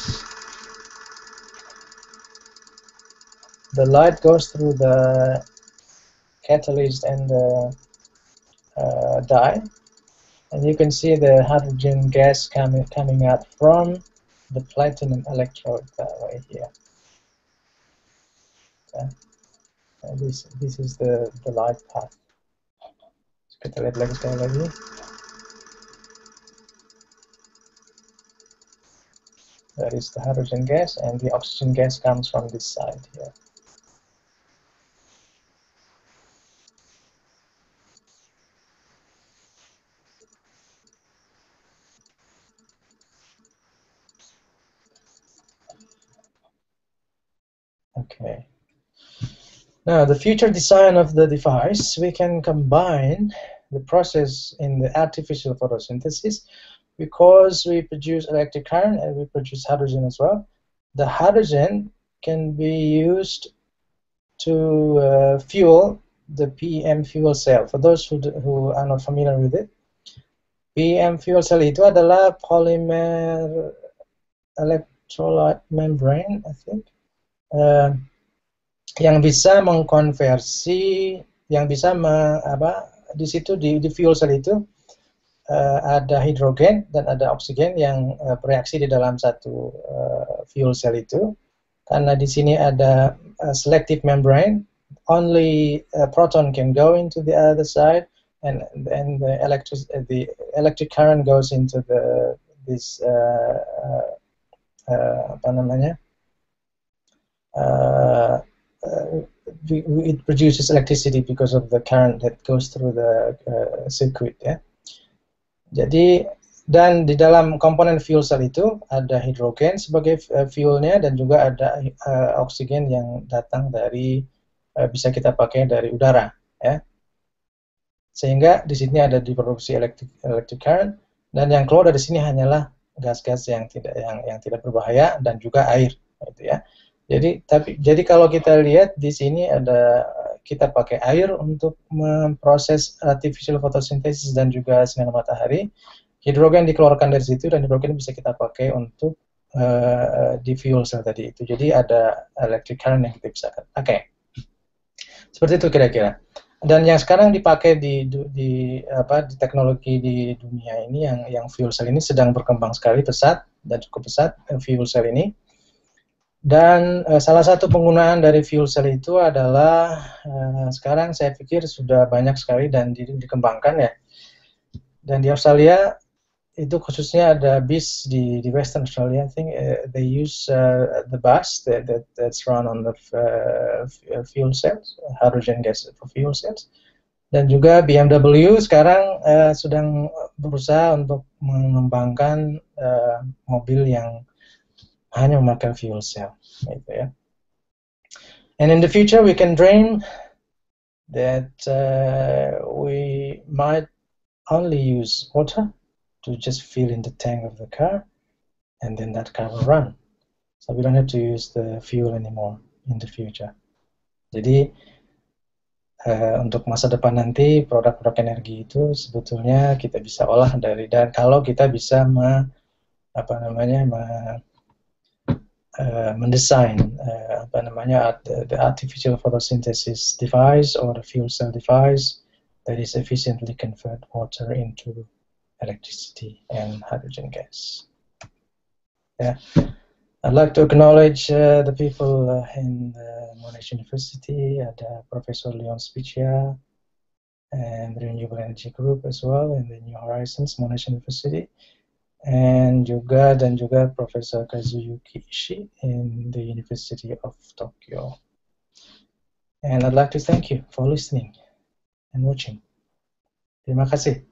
The light goes through the catalyst and the uh, dye, and you can see the hydrogen gas coming coming out from the platinum electrode that way here. ya. Uh, this this is the the light path. Kita lihat lagi sekali lagi. That is the hydrogen gas, and the oxygen gas comes from this side here. Okay. Now, the future design of the device, we can combine the process in the artificial photosynthesis because we produce electric current and we produce hydrogen as well. The hydrogen can be used to uh, fuel the P M fuel cell. For those who, who are not familiar with it, P M fuel cell itu adalah polymer electrolyte membrane, I think. Uh, yang bisa mengkonversi, yang bisa me, apa, di situ di, di fuel cell itu uh, ada hidrogen dan ada oksigen yang uh, bereaksi di dalam satu uh, fuel cell itu. Karena di sini ada uh, selective membrane, only a proton can go into the other side, and and the electric the electric current goes into the this uh, uh, uh, apa namanya? Uh, uh, it produces electricity because of the current that goes through the uh, circuit, ya. Jadi dan di dalam komponen fuel cell itu ada hidrogen sebagai uh, fuelnya dan juga ada uh, oksigen yang datang dari uh, bisa kita pakai dari udara, ya. Sehingga di sini ada diproduksi electric, electric current dan yang keluar dari sini hanyalah gas-gas yang tidak yang yang tidak berbahaya dan juga air, gitu ya. Jadi tapi jadi kalau kita lihat di sini ada kita pakai air untuk memproses artificial photosynthesis dan juga sinar matahari. Hidrogen dikeluarkan dari situ dan hidrogen bisa kita pakai untuk uh, di fuel cell tadi itu. Jadi ada electric current yang kita bisa pakai. Seperti itu kira-kira. Dan yang sekarang dipakai di, di apa di teknologi di dunia ini yang yang fuel cell ini sedang berkembang sekali pesat dan cukup pesat fuel cell ini. Dan uh, salah satu penggunaan dari fuel cell itu adalah uh, sekarang saya pikir sudah banyak sekali dan di, dikembangkan ya. Dan di Australia itu khususnya ada bis di, di Western Australia, I think uh, they use uh, the bus that, that that's run on the uh, fuel cells, hydrogen gas for fuel cells. Dan juga B M W sekarang uh, sedang berusaha untuk mengembangkan uh, mobil yang hanya memakai fuel cell, gitu ya. And in the future we can dream that uh, we might only use water to just fill in the tank of the car, and then that car will run. So we don't have to use the fuel anymore in the future. Jadi uh, untuk masa depan nanti produk-produk energi itu sebetulnya kita bisa olah dari dan kalau kita bisa me, apa namanya me, Uh, mendesain uh, apa namanya the, the artificial photosynthesis device or the fuel cell device that is efficiently convert water into electricity and hydrogen gas. Yeah, I'd like to acknowledge uh, the people uh, in uh, Monash University, ada Professor Leon Spicia and the Renewable Energy Group as well in the New Horizons Monash University. And juga dan juga Profesor Kazuyuki Ishii in the University of Tokyo. And I'd like to thank you for listening and watching. Terima kasih.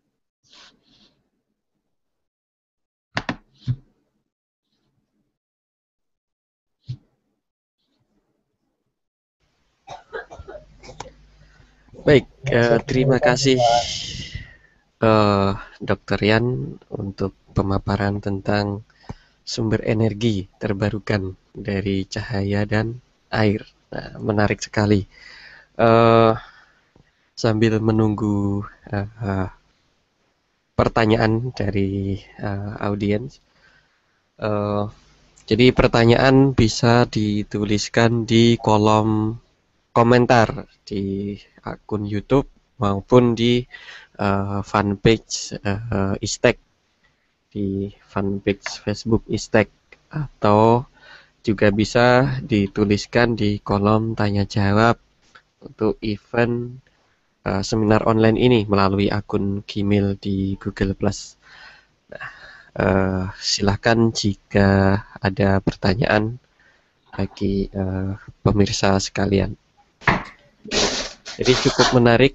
Baik, uh, terima kasih uh, Dokter Yan untuk pemaparan tentang sumber energi terbarukan dari cahaya dan air. Nah, menarik sekali. Uh, sambil menunggu uh, uh, pertanyaan dari uh, audiens, uh, jadi pertanyaan bisa dituliskan di kolom komentar di akun YouTube maupun di uh, fanpage uh, ISTECS, di fanpage Facebook ISTECS, atau juga bisa dituliskan di kolom tanya jawab untuk event uh, seminar online ini melalui akun Gmail di Google Plus. Nah, uh, silahkan jika ada pertanyaan bagi uh, pemirsa sekalian. Jadi cukup menarik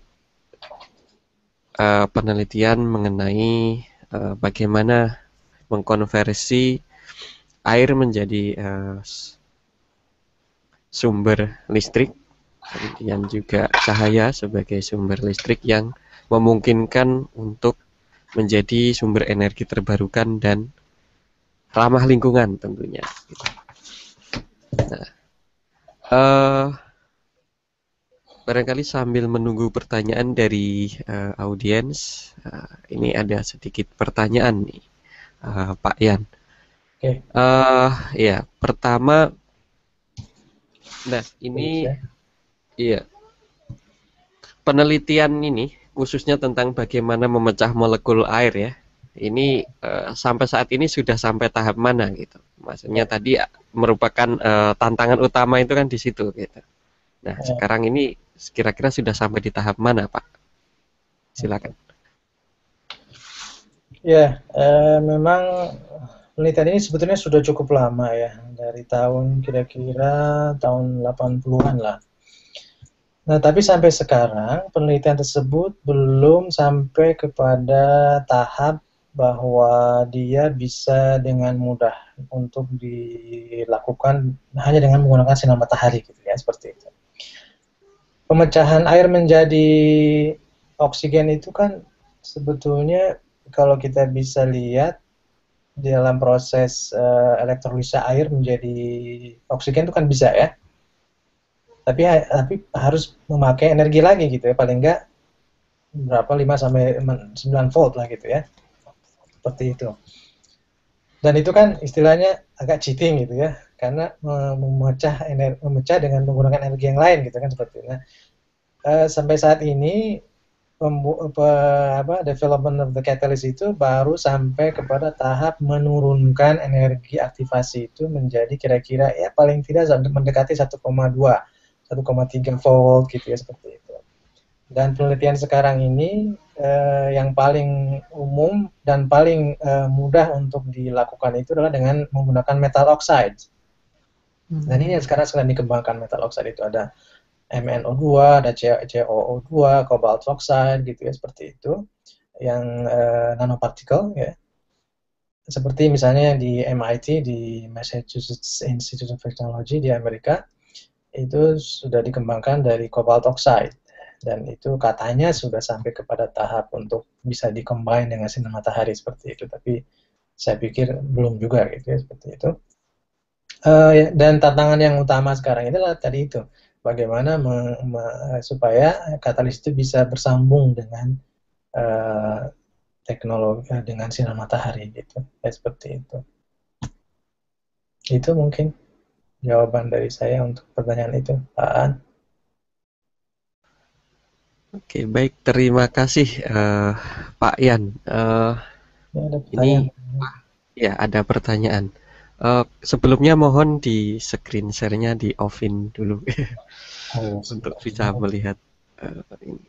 uh, penelitian mengenai uh, bagaimana mengkonversi air menjadi uh, sumber listrik, kemudian juga cahaya sebagai sumber listrik yang memungkinkan untuk menjadi sumber energi terbarukan dan ramah lingkungan tentunya. Nah, uh, barangkali sambil menunggu pertanyaan dari uh, audiens, uh, ini ada sedikit pertanyaan nih, uh, Pak Yan. Oke. Uh, ya, pertama, nah ini, iya, penelitian ini khususnya tentang bagaimana memecah molekul air ya. Ini uh, sampai saat ini sudah sampai tahap mana gitu? Maksudnya tadi merupakan uh, tantangan utama itu kan di situ gitu. Nah, Ya. sekarang ini kira-kira sudah sampai di tahap mana, Pak? Silakan. Ya, eh, memang penelitian ini sebetulnya sudah cukup lama ya, dari tahun kira-kira tahun delapan puluhan lah. Nah, tapi sampai sekarang penelitian tersebut belum sampai kepada tahap bahwa dia bisa dengan mudah untuk dilakukan hanya dengan menggunakan sinar matahari gitu ya, seperti itu. Pemecahan air menjadi oksigen itu kan sebetulnya kalau kita bisa lihat di dalam proses uh, elektrolisa air menjadi oksigen itu kan bisa ya. Tapi tapi harus memakai energi lagi gitu ya, paling enggak berapa lima sampai sembilan volt lah gitu ya. Seperti itu. Dan itu kan istilahnya agak cheating gitu ya, karena memecah energi, memecah dengan menggunakan energi yang lain gitu kan seperti itu. Nah, uh, sampai saat ini pembu pe apa development of the catalyst itu baru sampai kepada tahap menurunkan energi aktivasi itu menjadi kira-kira ya paling tidak mendekati satu koma dua, satu koma tiga volt gitu ya, seperti itu. Dan penelitian sekarang ini eh, yang paling umum dan paling eh, mudah untuk dilakukan itu adalah dengan menggunakan metal oxide. Dan ini yang sekarang sedang dikembangkan. Metal oxide itu ada M n O dua, ada C O O dua, cobalt oxide gitu ya, seperti itu, yang uh, nanopartikel ya, seperti misalnya di M I T, di Massachusetts Institute of Technology di Amerika, itu sudah dikembangkan dari cobalt oxide, dan itu katanya sudah sampai kepada tahap untuk bisa dikombin dengan sinar matahari seperti itu, tapi saya pikir belum juga gitu ya, seperti itu. Uh, dan tantangan yang utama sekarang ini adalah tadi itu, bagaimana me, me, supaya katalis itu bisa bersambung dengan uh, teknologi, dengan sinar matahari gitu, ya, seperti itu. Itu mungkin jawaban dari saya untuk pertanyaan itu, Pak An. Oke, baik, terima kasih uh, Pak Yan. Uh, Ya, ada ini, pertanyaan. ya ada pertanyaan. Uh, sebelumnya mohon di screen share-nya di off-in dulu Oh, untuk bisa melihat uh, ini.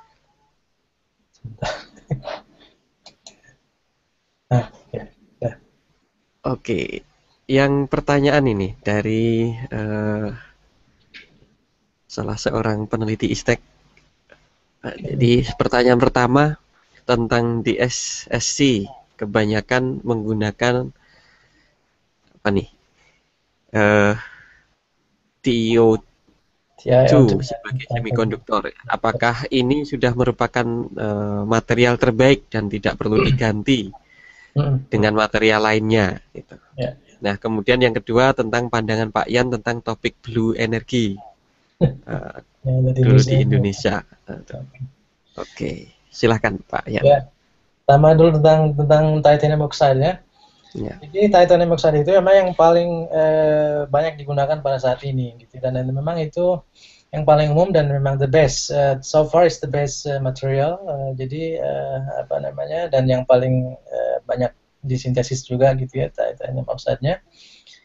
Nah, ya, ya. Oke, yang pertanyaan ini dari uh, salah seorang peneliti ISTEC. Uh, jadi pertanyaan pertama tentang D S S C, kebanyakan menggunakan apa nih? Uh, T O dua sebagai semikonduktor. Apakah ini sudah merupakan uh, material terbaik dan tidak perlu diganti dengan material lainnya? Gitu. Ya. Nah, kemudian yang kedua tentang pandangan Pak Yan tentang topik blue energy uh, ya, dulu di Indonesia. Uh, Oke, okay. Silahkan Pak Yan. Ya, pertama dulu tentang tentang titanium oxide ya. Ya. Jadi titanium oxide itu memang yang paling eh, banyak digunakan pada saat ini, gitu. Dan, dan memang itu yang paling umum dan memang the best. Uh, so far is the best uh, material. Uh, jadi uh, apa namanya, dan yang paling uh, banyak disintesis juga gitu ya titanium oxide-nya.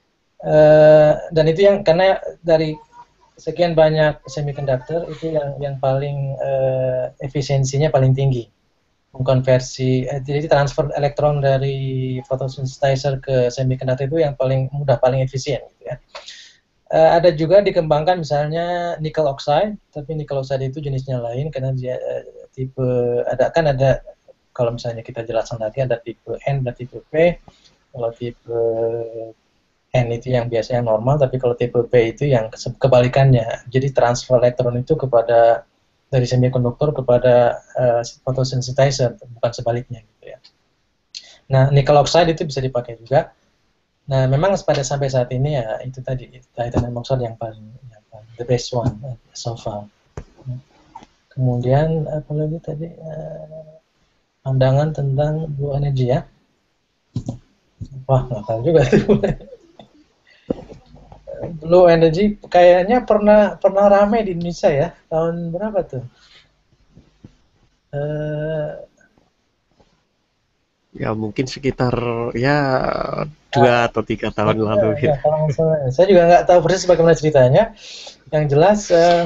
Uh, dan itu yang karena dari sekian banyak semiconductor itu yang yang paling uh, efisiensinya paling tinggi mengkonversi eh, jadi transfer elektron dari photosynthesizer ke semiconductor itu yang paling mudah paling efisien gitu ya. Uh, ada juga dikembangkan misalnya nickel oxide, tapi nickel oxide itu jenisnya lain karena dia uh, tipe ada kan ada kalau misalnya kita jelaskan lagi ada tipe N dan tipe P. Kalau tipe N itu yang biasanya normal, tapi kalau tipe P itu yang kebalikannya. Jadi transfer elektron itu kepada dari semikonduktor kepada uh, photosynthesizer, bukan sebaliknya gitu ya. Nah, nickel oxide itu bisa dipakai juga. Nah, memang pada sampai saat ini ya itu tadi titanium oxide yang paling, yang paling the best one so far. Kemudian apa lagi tadi uh, pandangan tentang blue energy ya. Wah, nggak tahu juga tuh. Blue energy kayaknya pernah pernah ramai di Indonesia ya, tahun berapa tuh? Uh, Ya mungkin sekitar ya dua atau tiga tahun ya, lalu ya, gitu. kalau misalnya, saya juga nggak tahu persis bagaimana ceritanya. Yang jelas uh,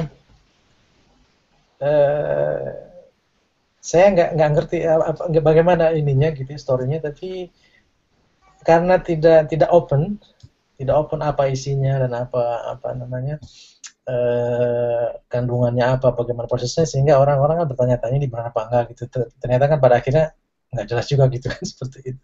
uh, saya nggak nggak ngerti apa, bagaimana ininya gitu, storynya, tapi karena tidak tidak open, tidak open apa isinya dan apa apa namanya uh, kandungannya apa, bagaimana prosesnya, sehingga orang-orang kan bertanya-tanya di benar apa enggak gitu. Ternyata kan pada akhirnya nggak jelas juga gitu kan seperti itu.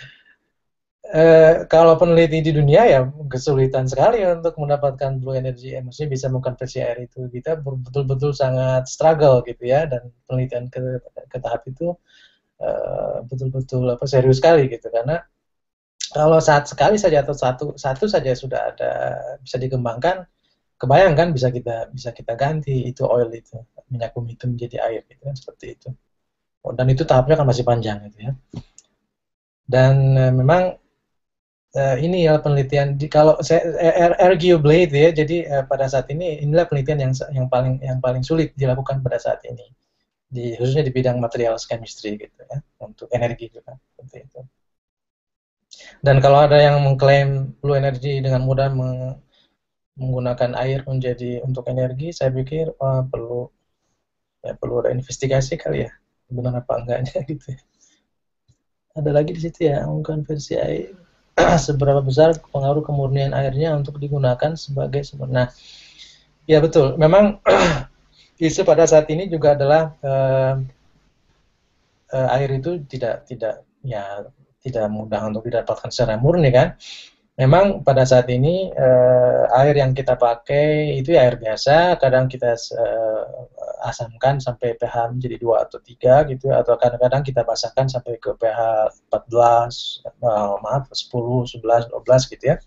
Eh, kalau peneliti di dunia ya kesulitan sekali untuk mendapatkan blue energy, eh, maksudnya bisa mengkonversi air itu. Kita betul-betul sangat struggle gitu ya, dan penelitian ke, ke tahap itu betul-betul uh, apa serius sekali gitu, karena kalau saat sekali saja atau satu satu saja sudah ada bisa dikembangkan, kebayangkan bisa kita bisa kita ganti itu oil itu minyak bumi itu menjadi air gitu kan, seperti itu. Oh, dan itu tahapnya kan masih panjang gitu ya. Dan uh, memang Uh, ini ya penelitian di kalau saya arguably itu ya, jadi uh, pada saat ini inilah penelitian yang yang paling yang paling sulit dilakukan pada saat ini, di khususnya di bidang material chemistry gitu ya, untuk energi juga seperti itu. Dan kalau ada yang mengklaim blue energy dengan mudah meng, menggunakan air menjadi untuk energi, saya pikir uh, perlu ya perlu ada investigasi kali ya, benar apa enggaknya gitu ya. Ada lagi di situ ya, mengkonversi air seberapa besar pengaruh kemurnian airnya untuk digunakan sebagai sumber. Nah, ya betul. Memang isu pada saat ini juga adalah uh, uh, air itu tidak tidak ya tidak mudah untuk didapatkan secara murni kan. Memang pada saat ini uh, air yang kita pakai itu ya air biasa, kadang kita uh, asamkan sampai pH menjadi dua atau tiga gitu, atau kadang-kadang kita basahkan sampai ke pH empat belas, uh, maaf sepuluh, sebelas, dua belas gitu ya.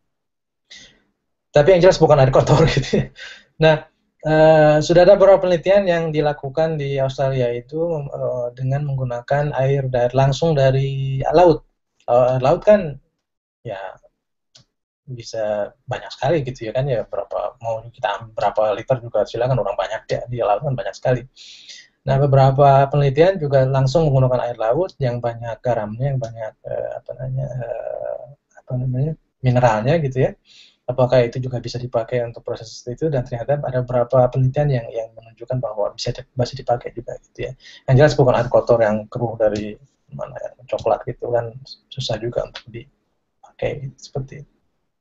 Tapi yang jelas bukan air kotor gitu ya. Nah, uh, sudah ada beberapa penelitian yang dilakukan di Australia itu uh, dengan menggunakan air dari langsung dari laut. Uh, laut kan ya bisa banyak sekali gitu ya kan, ya berapa mau kita berapa liter juga silakan, orang banyak ya di laut kan banyak sekali. Nah, beberapa penelitian juga langsung menggunakan air laut yang banyak garamnya, yang banyak eh, apa namanya eh, apa namanya mineralnya gitu ya. Apakah itu juga bisa dipakai untuk proses itu, dan ternyata ada beberapa penelitian yang yang menunjukkan bahwa bisa bisa dipakai juga gitu ya. Yang jelas bukan air kotor yang keruh dari mana ya, coklat gitu kan, susah juga untuk dipakai seperti itu.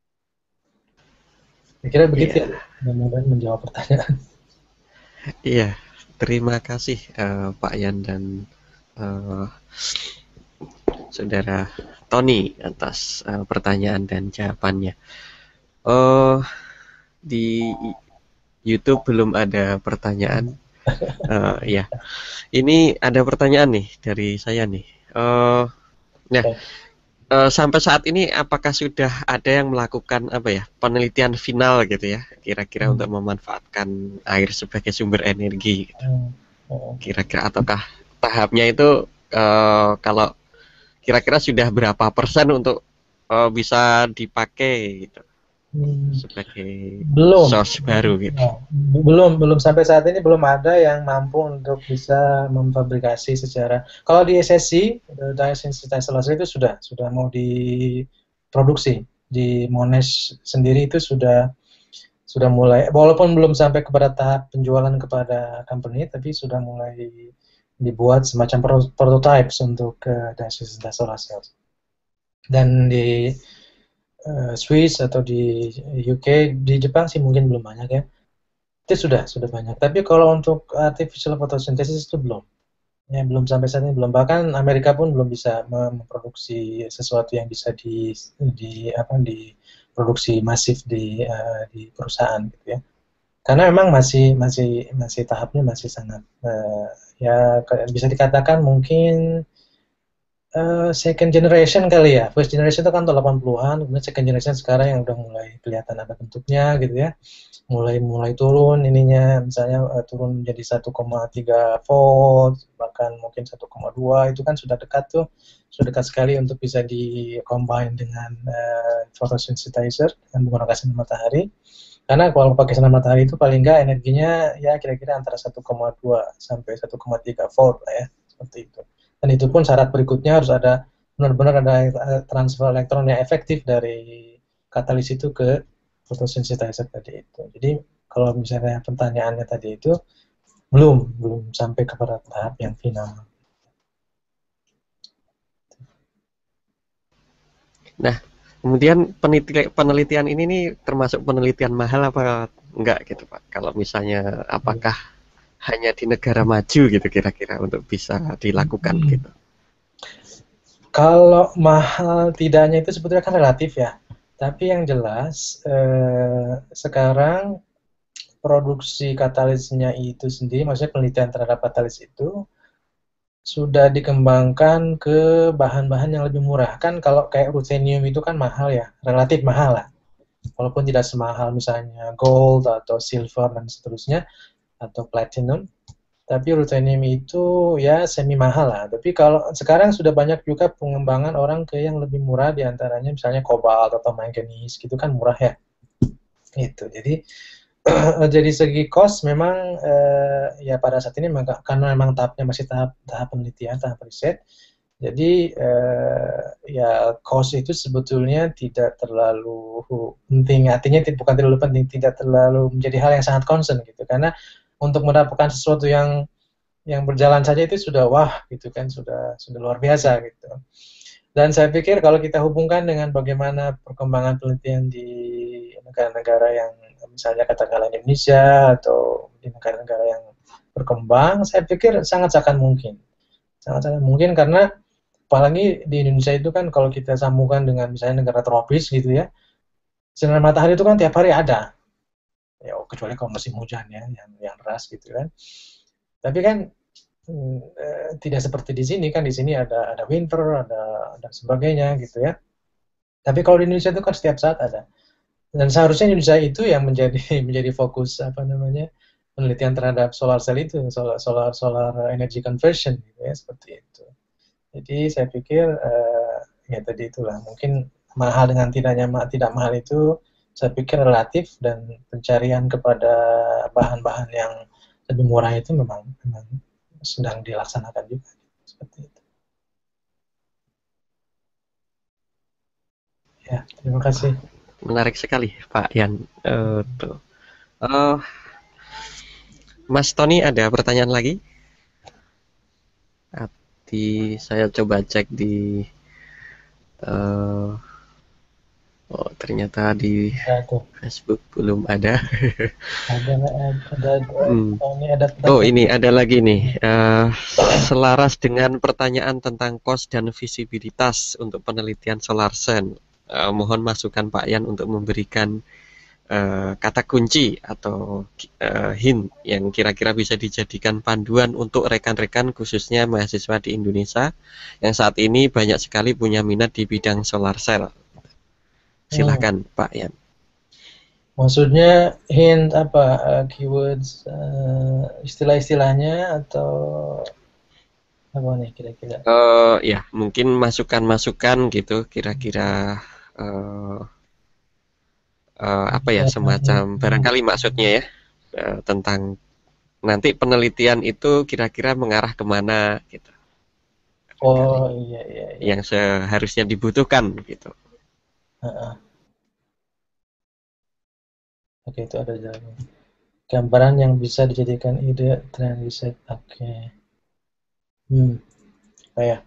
Kira begitu Iya, ya, mudah-mudahan menjawab pertanyaan. iya. Terima kasih eh, Pak Yan dan eh, Saudara Tony atas eh, pertanyaan dan jawabannya. Oh, di YouTube belum ada pertanyaan. Eh, ya, ini ada pertanyaan nih dari saya nih. Eh, nah, Okay. Uh, sampai saat ini apakah sudah ada yang melakukan apa ya penelitian final gitu ya, kira-kira Hmm. untuk memanfaatkan air sebagai sumber energi gitu. Hmm. Hmm. Kira-kira ataukah tahapnya itu uh, kalau kira-kira sudah berapa persen untuk uh, bisa dipakai gitu Hmm. sebagai Belum, source baru gitu. nah, belum, belum sampai saat ini belum ada yang mampu untuk bisa memfabrikasi secara. Kalau di S S C, dye synthesizer itu sudah sudah mau diproduksi. di Monash sendiri itu sudah sudah mulai, walaupun belum sampai kepada tahap penjualan kepada company, tapi sudah mulai dibuat semacam prototypes untuk uh, sistem solar cells. Dan di uh, Swiss atau di U K, di Jepang sih mungkin belum banyak ya. Itu sudah sudah banyak. Tapi kalau untuk artificial photosynthesis itu belum. Ya, belum sampai saat ini belum. Bahkan Amerika pun belum bisa memproduksi sesuatu yang bisa di di apa diproduksi masif di uh, di perusahaan gitu ya. Karena memang masih masih masih tahapnya masih sangat uh, ya bisa dikatakan mungkin uh, second generation kali ya. First generation itu kan tahun delapan puluhan, kemudian second generation sekarang yang udah mulai kelihatan ada bentuknya gitu ya. Mulai mulai turun ininya, misalnya uh, turun menjadi satu koma tiga volt, bahkan mungkin satu koma dua, itu kan sudah dekat tuh, sudah dekat sekali untuk bisa di combine dengan uh, photosynthesizer dengan menggunakan sinar matahari. Karena kalau pakai sinar matahari itu paling nggak energinya ya kira-kira antara satu koma dua sampai satu koma tiga volt lah ya, seperti itu. Dan itu pun syarat berikutnya harus ada benar-benar ada transfer elektron yang efektif dari katalis itu ke photosynthesizer tadi itu. Jadi kalau misalnya pertanyaannya tadi itu belum belum sampai kepada tahap yang final. Nah, kemudian penelitian ini nih termasuk penelitian mahal apa enggak gitu Pak? Kalau misalnya apakah hanya di negara maju gitu kira-kira untuk bisa dilakukan Hmm. gitu? Kalau mahal tidaknya itu sebetulnya kan relatif ya. Tapi yang jelas eh, sekarang produksi katalisnya itu sendiri, maksudnya penelitian terhadap katalis itu sudah dikembangkan ke bahan-bahan yang lebih murah. Kan kalau kayak ruthenium itu kan mahal ya, relatif mahal lah. Walaupun tidak semahal misalnya gold atau silver dan seterusnya, atau platinum. Tapi ruthenium itu ya semi mahal lah. Tapi kalau sekarang sudah banyak juga pengembangan orang ke yang lebih murah, diantaranya misalnya kobalt atau manganese gitu kan murah ya. Itu. Jadi dari segi cost memang eh, ya pada saat ini memang, karena memang tahapnya masih tahap tahap penelitian, tahap riset. Jadi eh, ya cost itu sebetulnya tidak terlalu penting, artinya bukan terlalu penting, tidak terlalu menjadi hal yang sangat concern gitu. Karena untuk mendapatkan sesuatu yang yang berjalan saja itu sudah wah gitu kan, sudah sudah luar biasa gitu. Dan saya pikir kalau kita hubungkan dengan bagaimana perkembangan penelitian di negara-negara yang misalnya katakanlah Indonesia atau di negara-negara yang berkembang, saya pikir sangat akan mungkin. Sangat sangat mungkin karena apalagi di Indonesia itu kan kalau kita sambungkan dengan misalnya negara tropis gitu ya, sinar matahari itu kan tiap hari ada. Ya kecuali kalau musim hujan ya, yang yang deras gitu kan. Tapi kan hmm, eh, tidak seperti di sini kan, di sini ada ada winter, ada dan sebagainya gitu ya. Tapi kalau di Indonesia itu kan setiap saat ada. Dan seharusnya Indonesia itu yang menjadi menjadi fokus apa namanya penelitian terhadap solar cell itu, solar solar solar energy conversion gitu ya, seperti itu. Jadi saya pikir eh, ya tadi itulah mungkin mahal dengan tidaknya tidak mahal itu saya pikir relatif, dan pencarian kepada bahan-bahan yang lebih murah itu memang, memang sedang dilaksanakan juga seperti itu. Ya, terima kasih. Menarik sekali Pak Yan. Uh, tuh. Uh, Mas Tony ada pertanyaan lagi? Di saya coba cek di uh, oh ternyata di Ya, tuh. Facebook belum ada. Ada ada, ada hmm. oh, ini ada Oh ini ada lagi nih. Uh, selaras dengan pertanyaan tentang cost dan visibilitas untuk penelitian solar cell. Uh, mohon masukan Pak Yan untuk memberikan Uh, kata kunci atau uh, hint yang kira-kira bisa dijadikan panduan untuk rekan-rekan khususnya mahasiswa di Indonesia yang saat ini banyak sekali punya minat di bidang solar cell. Silakan hmm. Pak Yan. Maksudnya hint apa, uh, keywords, uh, istilah-istilahnya atau apa nih kira-kira? Uh, ya mungkin masukan-masukan gitu kira-kira uh, uh, apa ya semacam barangkali maksudnya ya uh, tentang nanti penelitian itu kira-kira mengarah kemana gitu. Oh iya iya, iya. Yang seharusnya dibutuhkan gitu. Uh, uh. Oke, itu ada jalan. Gambaran yang bisa dijadikan ide tren riset. Oke. Hmm, oh ya.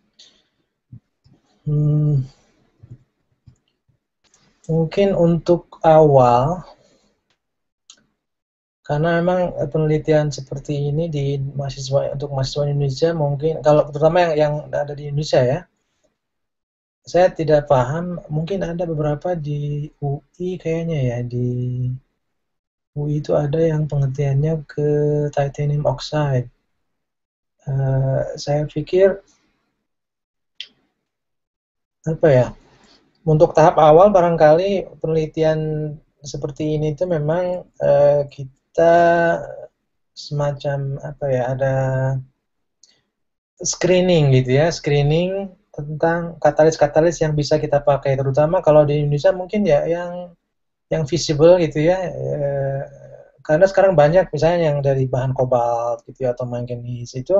Hmm, mungkin untuk awal, karena memang penelitian seperti ini di mahasiswa untuk mahasiswa Indonesia mungkin kalau terutama yang yang ada di Indonesia ya, saya tidak paham. Mungkin ada beberapa di U I kayaknya ya, di U I itu ada yang pengertiannya ke titanium oxide. Uh, saya pikir apa ya? Untuk tahap awal barangkali penelitian seperti ini itu memang uh, kita semacam apa ya? Ada screening gitu ya, screening tentang katalis-katalis yang bisa kita pakai, terutama kalau di Indonesia mungkin ya yang yang visible gitu ya, eh, karena sekarang banyak misalnya yang dari bahan kobalt gitu ya, atau manganese itu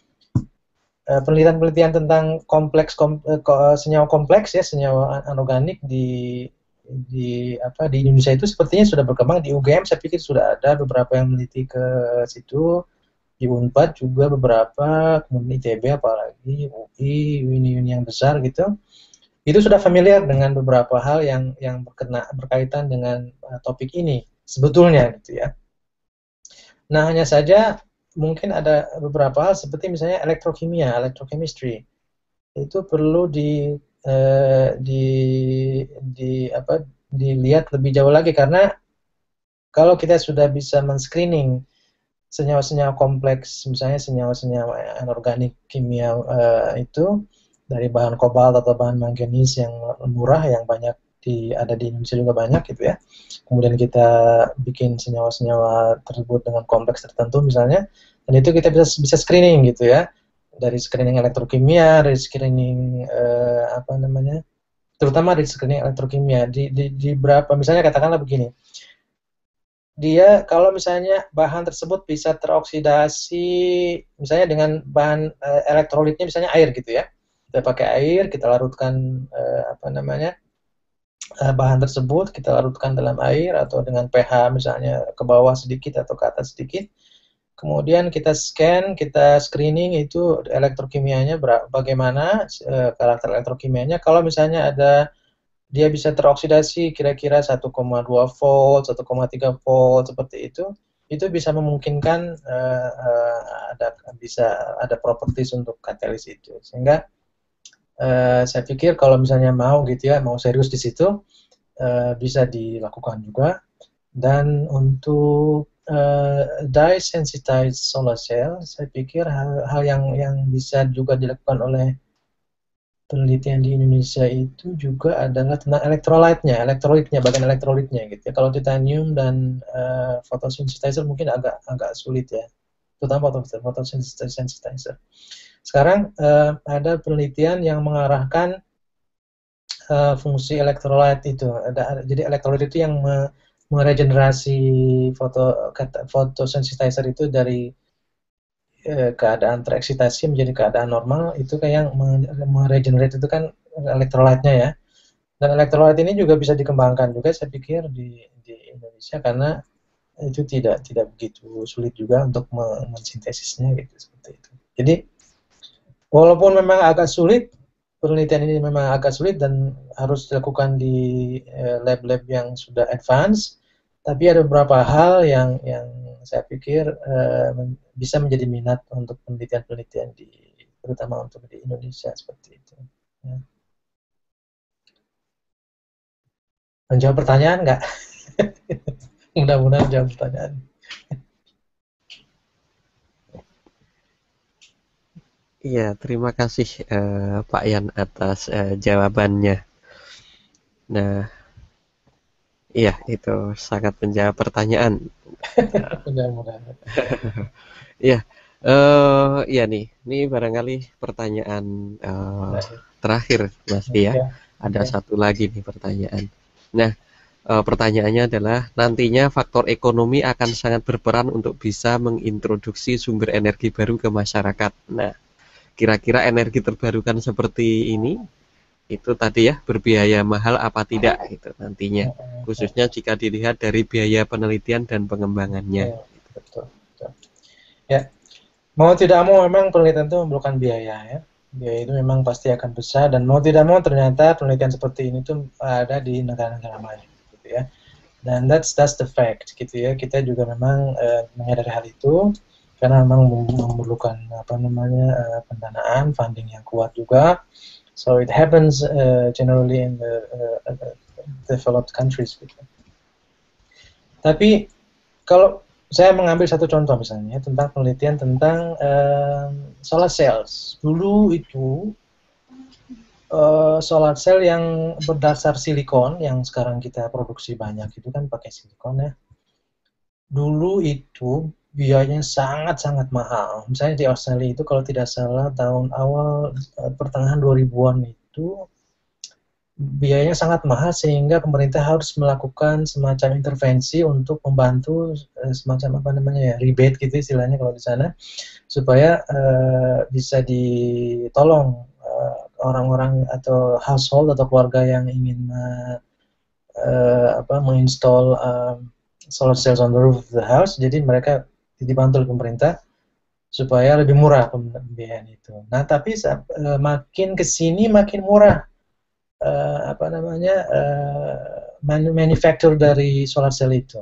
eh, penelitian-penelitian tentang kompleks kom, eh, senyawa kompleks ya, senyawa anorganik di di apa di Indonesia itu sepertinya sudah berkembang. Di U G M saya pikir sudah ada beberapa yang meneliti ke situ, di Unpad juga beberapa, kemudian I T B apalagi, U I, uni-uni yang besar gitu, itu sudah familiar dengan beberapa hal yang yang berkena, berkaitan dengan uh, topik ini sebetulnya gitu ya. Nah, hanya saja mungkin ada beberapa hal seperti misalnya elektrokimia, electrochemistry itu perlu di uh, di di apa dilihat lebih jauh lagi, karena kalau kita sudah bisa men-screening senyawa-senyawa kompleks, misalnya senyawa-senyawa anorganik kimia uh, itu dari bahan kobalt atau bahan manganese yang murah, yang banyak di ada di Indonesia juga banyak gitu ya. Kemudian kita bikin senyawa-senyawa tersebut dengan kompleks tertentu misalnya, dan itu kita bisa bisa screening gitu ya. Dari screening elektrokimia, dari screening uh, apa namanya? Terutama dari screening elektrokimia di, di, di berapa, misalnya katakanlah begini, dia kalau misalnya bahan tersebut bisa teroksidasi misalnya dengan bahan uh, elektrolitnya misalnya air gitu ya, kita pakai air, kita larutkan uh, apa namanya uh, bahan tersebut, kita larutkan dalam air atau dengan pH misalnya ke bawah sedikit atau ke atas sedikit, kemudian kita scan, kita screening itu elektrokimianya bagaimana, uh, karakter elektrokimianya. Kalau misalnya ada dia bisa teroksidasi kira-kira satu koma dua volt, satu koma tiga volt seperti itu, itu bisa memungkinkan uh, uh, ada bisa ada properties untuk katalis itu. Sehingga uh, saya pikir kalau misalnya mau gitu ya, mau serius di situ, uh, bisa dilakukan juga. Dan untuk uh, dye sensitized solar cell, saya pikir hal, hal yang yang bisa juga dilakukan oleh penelitian di Indonesia itu juga adalah tentang elektrolitnya, elektrolitnya, bagian elektrolitnya gitu ya. Kalau titanium dan uh, photosynthesizer mungkin agak agak sulit ya, terutama photosynthesizer. Sekarang uh, ada penelitian yang mengarahkan uh, fungsi elektrolit itu. Ada, jadi elektrolit itu yang me, meregenerasi foto photosynthesizer itu dari keadaan tereksitasi menjadi keadaan normal, itu kayak yang meregenerate itu kan elektrolitnya ya. Dan elektrolit ini juga bisa dikembangkan juga saya pikir di, di Indonesia, karena itu tidak tidak begitu sulit juga untuk mensintesisnya gitu, seperti itu. Jadi walaupun memang agak sulit, penelitian ini memang agak sulit dan harus dilakukan di lab-lab yang sudah advance, tapi ada beberapa hal yang yang saya pikir uh, bisa menjadi minat untuk penelitian-penelitian di, terutama untuk di Indonesia seperti itu. Ya. Menjawab pertanyaan nggak? Mudah-mudahan jawab pertanyaan. Iya, terima kasih uh, Pak Yan atas uh, jawabannya. Nah, iya itu sangat menjawab pertanyaan. Mudah-mudahan. Iya, uh, iya nih, ini barangkali pertanyaan uh, terakhir Mas ya. Ya. Ada Okay. satu lagi nih pertanyaan. Nah, uh, pertanyaannya adalah nantinya faktor ekonomi akan sangat berperan untuk bisa mengintroduksi sumber energi baru ke masyarakat. Nah, kira-kira energi terbarukan seperti ini itu tadi ya, berbiaya mahal apa tidak gitu nantinya, Mm-mm. khususnya jika dilihat dari biaya penelitian dan pengembangannya. Ya, betul, betul. Ya, mau tidak mau memang penelitian itu memerlukan biaya ya. Biaya itu memang pasti akan besar dan mau tidak mau ternyata penelitian seperti ini tuh ada di negara-negara maju gitu ya. Dan that's that's the fact gitu ya. Kita juga memang uh, menyadari hal itu karena memang memerlukan apa namanya uh, pendanaan, funding yang kuat juga. So it happens uh, generally in the uh, uh, developed countries gitu. Tapi kalau saya mengambil satu contoh misalnya tentang penelitian tentang uh, solar cells. Dulu itu uh, solar cell yang berdasar silikon yang sekarang kita produksi banyak itu kan pakai silikon ya. Dulu itu biayanya sangat-sangat mahal. Misalnya di Australia itu kalau tidak salah tahun awal uh, pertengahan dua ribuan itu biayanya sangat mahal sehingga pemerintah harus melakukan semacam intervensi untuk membantu uh, semacam apa namanya ya rebate gitu istilahnya kalau di sana supaya uh, bisa ditolong orang-orang uh, atau household atau keluarga yang ingin uh, uh, apa menginstall um, solar cells on the roof of the house. Jadi mereka dibantu oleh pemerintah supaya lebih murah pembiayaan itu. Nah tapi uh, makin kesini makin murah. Uh, apa namanya uh, manufacture dari solar cell itu.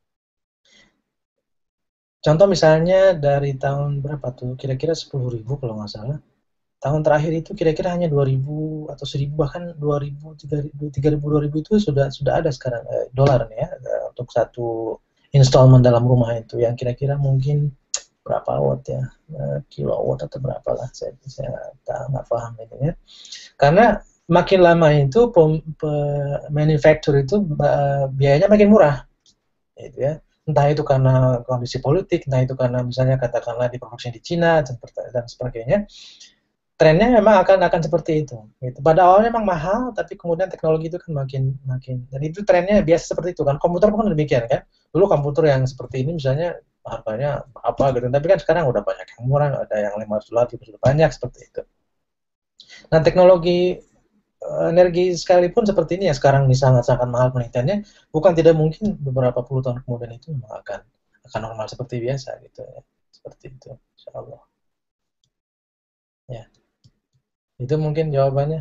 Contoh misalnya dari tahun berapa tuh? Kira-kira sepuluh ribu kalau nggak salah. Tahun terakhir itu kira-kira hanya dua ribu atau seribu bahkan dua ribu, tiga ribu, dua ribu itu sudah sudah ada sekarang eh, dolar nih ya eh, untuk satu installment dalam rumah itu yang kira-kira mungkin berapa watt ya eh, kilowatt atau berapa lah saya saya nggak paham ini ya. Karena makin lama itu pem, pe, manufacture itu uh, biayanya makin murah, gitu ya. Entah itu karena kondisi politik, entah itu karena misalnya katakanlah diproduksi di Cina dan, dan sebagainya. Trennya memang akan akan seperti itu. Gitu. Pada awalnya memang mahal, tapi kemudian teknologi itu kan makin makin dan itu trennya biasa seperti itu kan. Komputer pun demikian kan. Dulu komputer yang seperti ini misalnya harganya apa gitu, tapi kan sekarang udah banyak yang murah, ada yang lima ratus dolar, banyak seperti itu. Nah teknologi energi sekalipun seperti ini ya sekarang ini sangat-sangat mahal penelitiannya, bukan tidak mungkin beberapa puluh tahun kemudian itu memang akan akan normal seperti biasa gitu ya, seperti itu, insya Allah. Ya, itu mungkin jawabannya.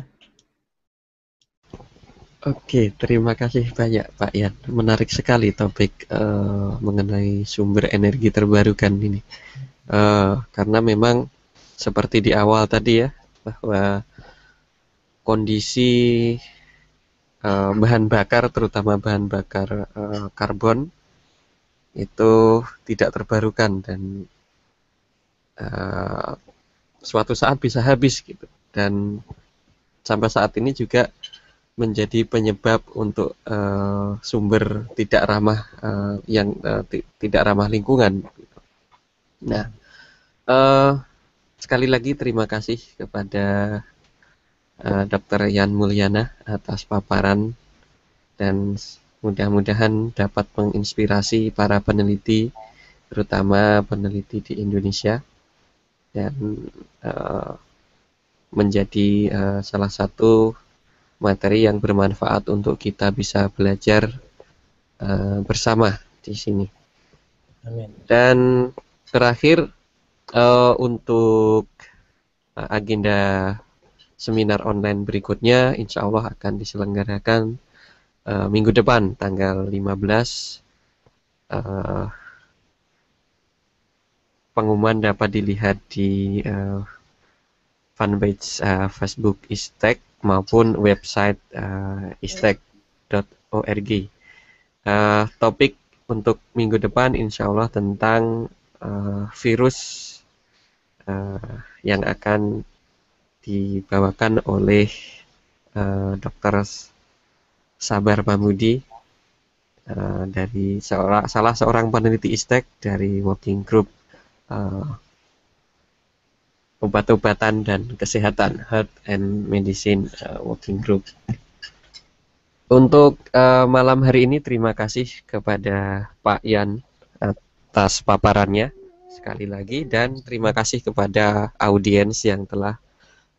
Oke, terima kasih banyak Pak Yan. Menarik sekali topik uh, mengenai sumber energi terbarukan ini. Uh, karena memang seperti di awal tadi ya, bahwa kondisi uh, bahan bakar, terutama bahan bakar uh, karbon, itu tidak terbarukan dan uh, suatu saat bisa habis gitu. Dan sampai saat ini juga menjadi penyebab untuk uh, sumber tidak ramah uh, yang uh, tidak ramah lingkungan. Nah, uh, sekali lagi terima kasih kepada uh, dokter Yan Mulyana atas paparan dan mudah-mudahan dapat menginspirasi para peneliti, terutama peneliti di Indonesia, dan uh, menjadi uh, salah satu materi yang bermanfaat untuk kita bisa belajar uh, bersama di sini. Amin. Dan terakhir uh, untuk uh, agenda seminar online berikutnya, insya Allah akan diselenggarakan uh, minggu depan, tanggal lima belas. Uh, pengumuman dapat dilihat di uh, fanpage uh, Facebook ISTECS maupun website uh, istek dot org. Uh, topik untuk minggu depan insya Allah tentang uh, virus uh, yang akan dibawakan oleh uh, dokter Sabar Mahmudi uh, dari seorang, salah seorang peneliti ISTECS dari working group uh, obat-obatan dan kesehatan, Health and Medicine uh, Working Group. Untuk uh, malam hari ini terima kasih kepada Pak Yan atas paparannya sekali lagi, dan terima kasih kepada audiens yang telah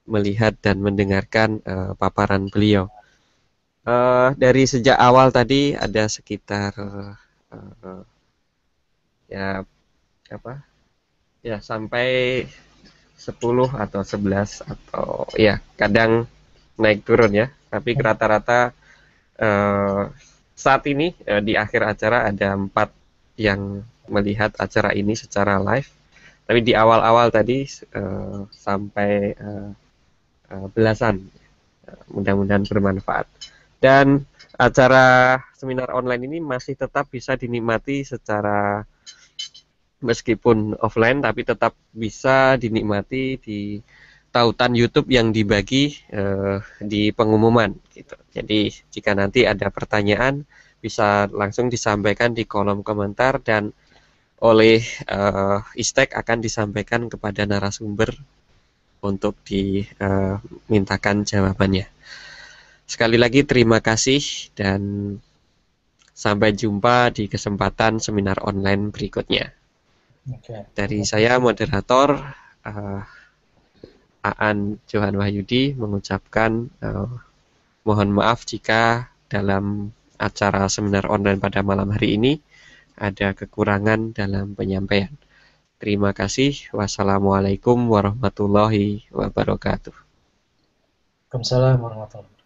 melihat dan mendengarkan uh, paparan beliau. Uh, dari sejak awal tadi ada sekitar uh, ya apa ya sampai sepuluh atau sebelas atau ya kadang naik turun ya, tapi rata-rata uh, saat ini uh, di akhir acara ada empat yang melihat acara ini secara live, tapi di awal-awal tadi uh, sampai uh, uh, belasan. Mudah-mudahan bermanfaat. Dan acara seminar online ini masih tetap bisa dinikmati secara meskipun offline, tapi tetap bisa dinikmati di tautan YouTube yang dibagi eh, di pengumuman gitu. Jadi jika nanti ada pertanyaan bisa langsung disampaikan di kolom komentar dan oleh eh, ISTEC akan disampaikan kepada narasumber untuk dimintakan jawabannya. Sekali lagi terima kasih dan sampai jumpa di kesempatan seminar online berikutnya. Oke. Dari saya moderator uh, Aan Johan Wahyudi mengucapkan uh, mohon maaf jika dalam acara seminar online pada malam hari ini ada kekurangan dalam penyampaian. Terima kasih. Wassalamualaikum warahmatullahi wabarakatuh. Waalaikumsalam warahmatullahi wabarakatuh.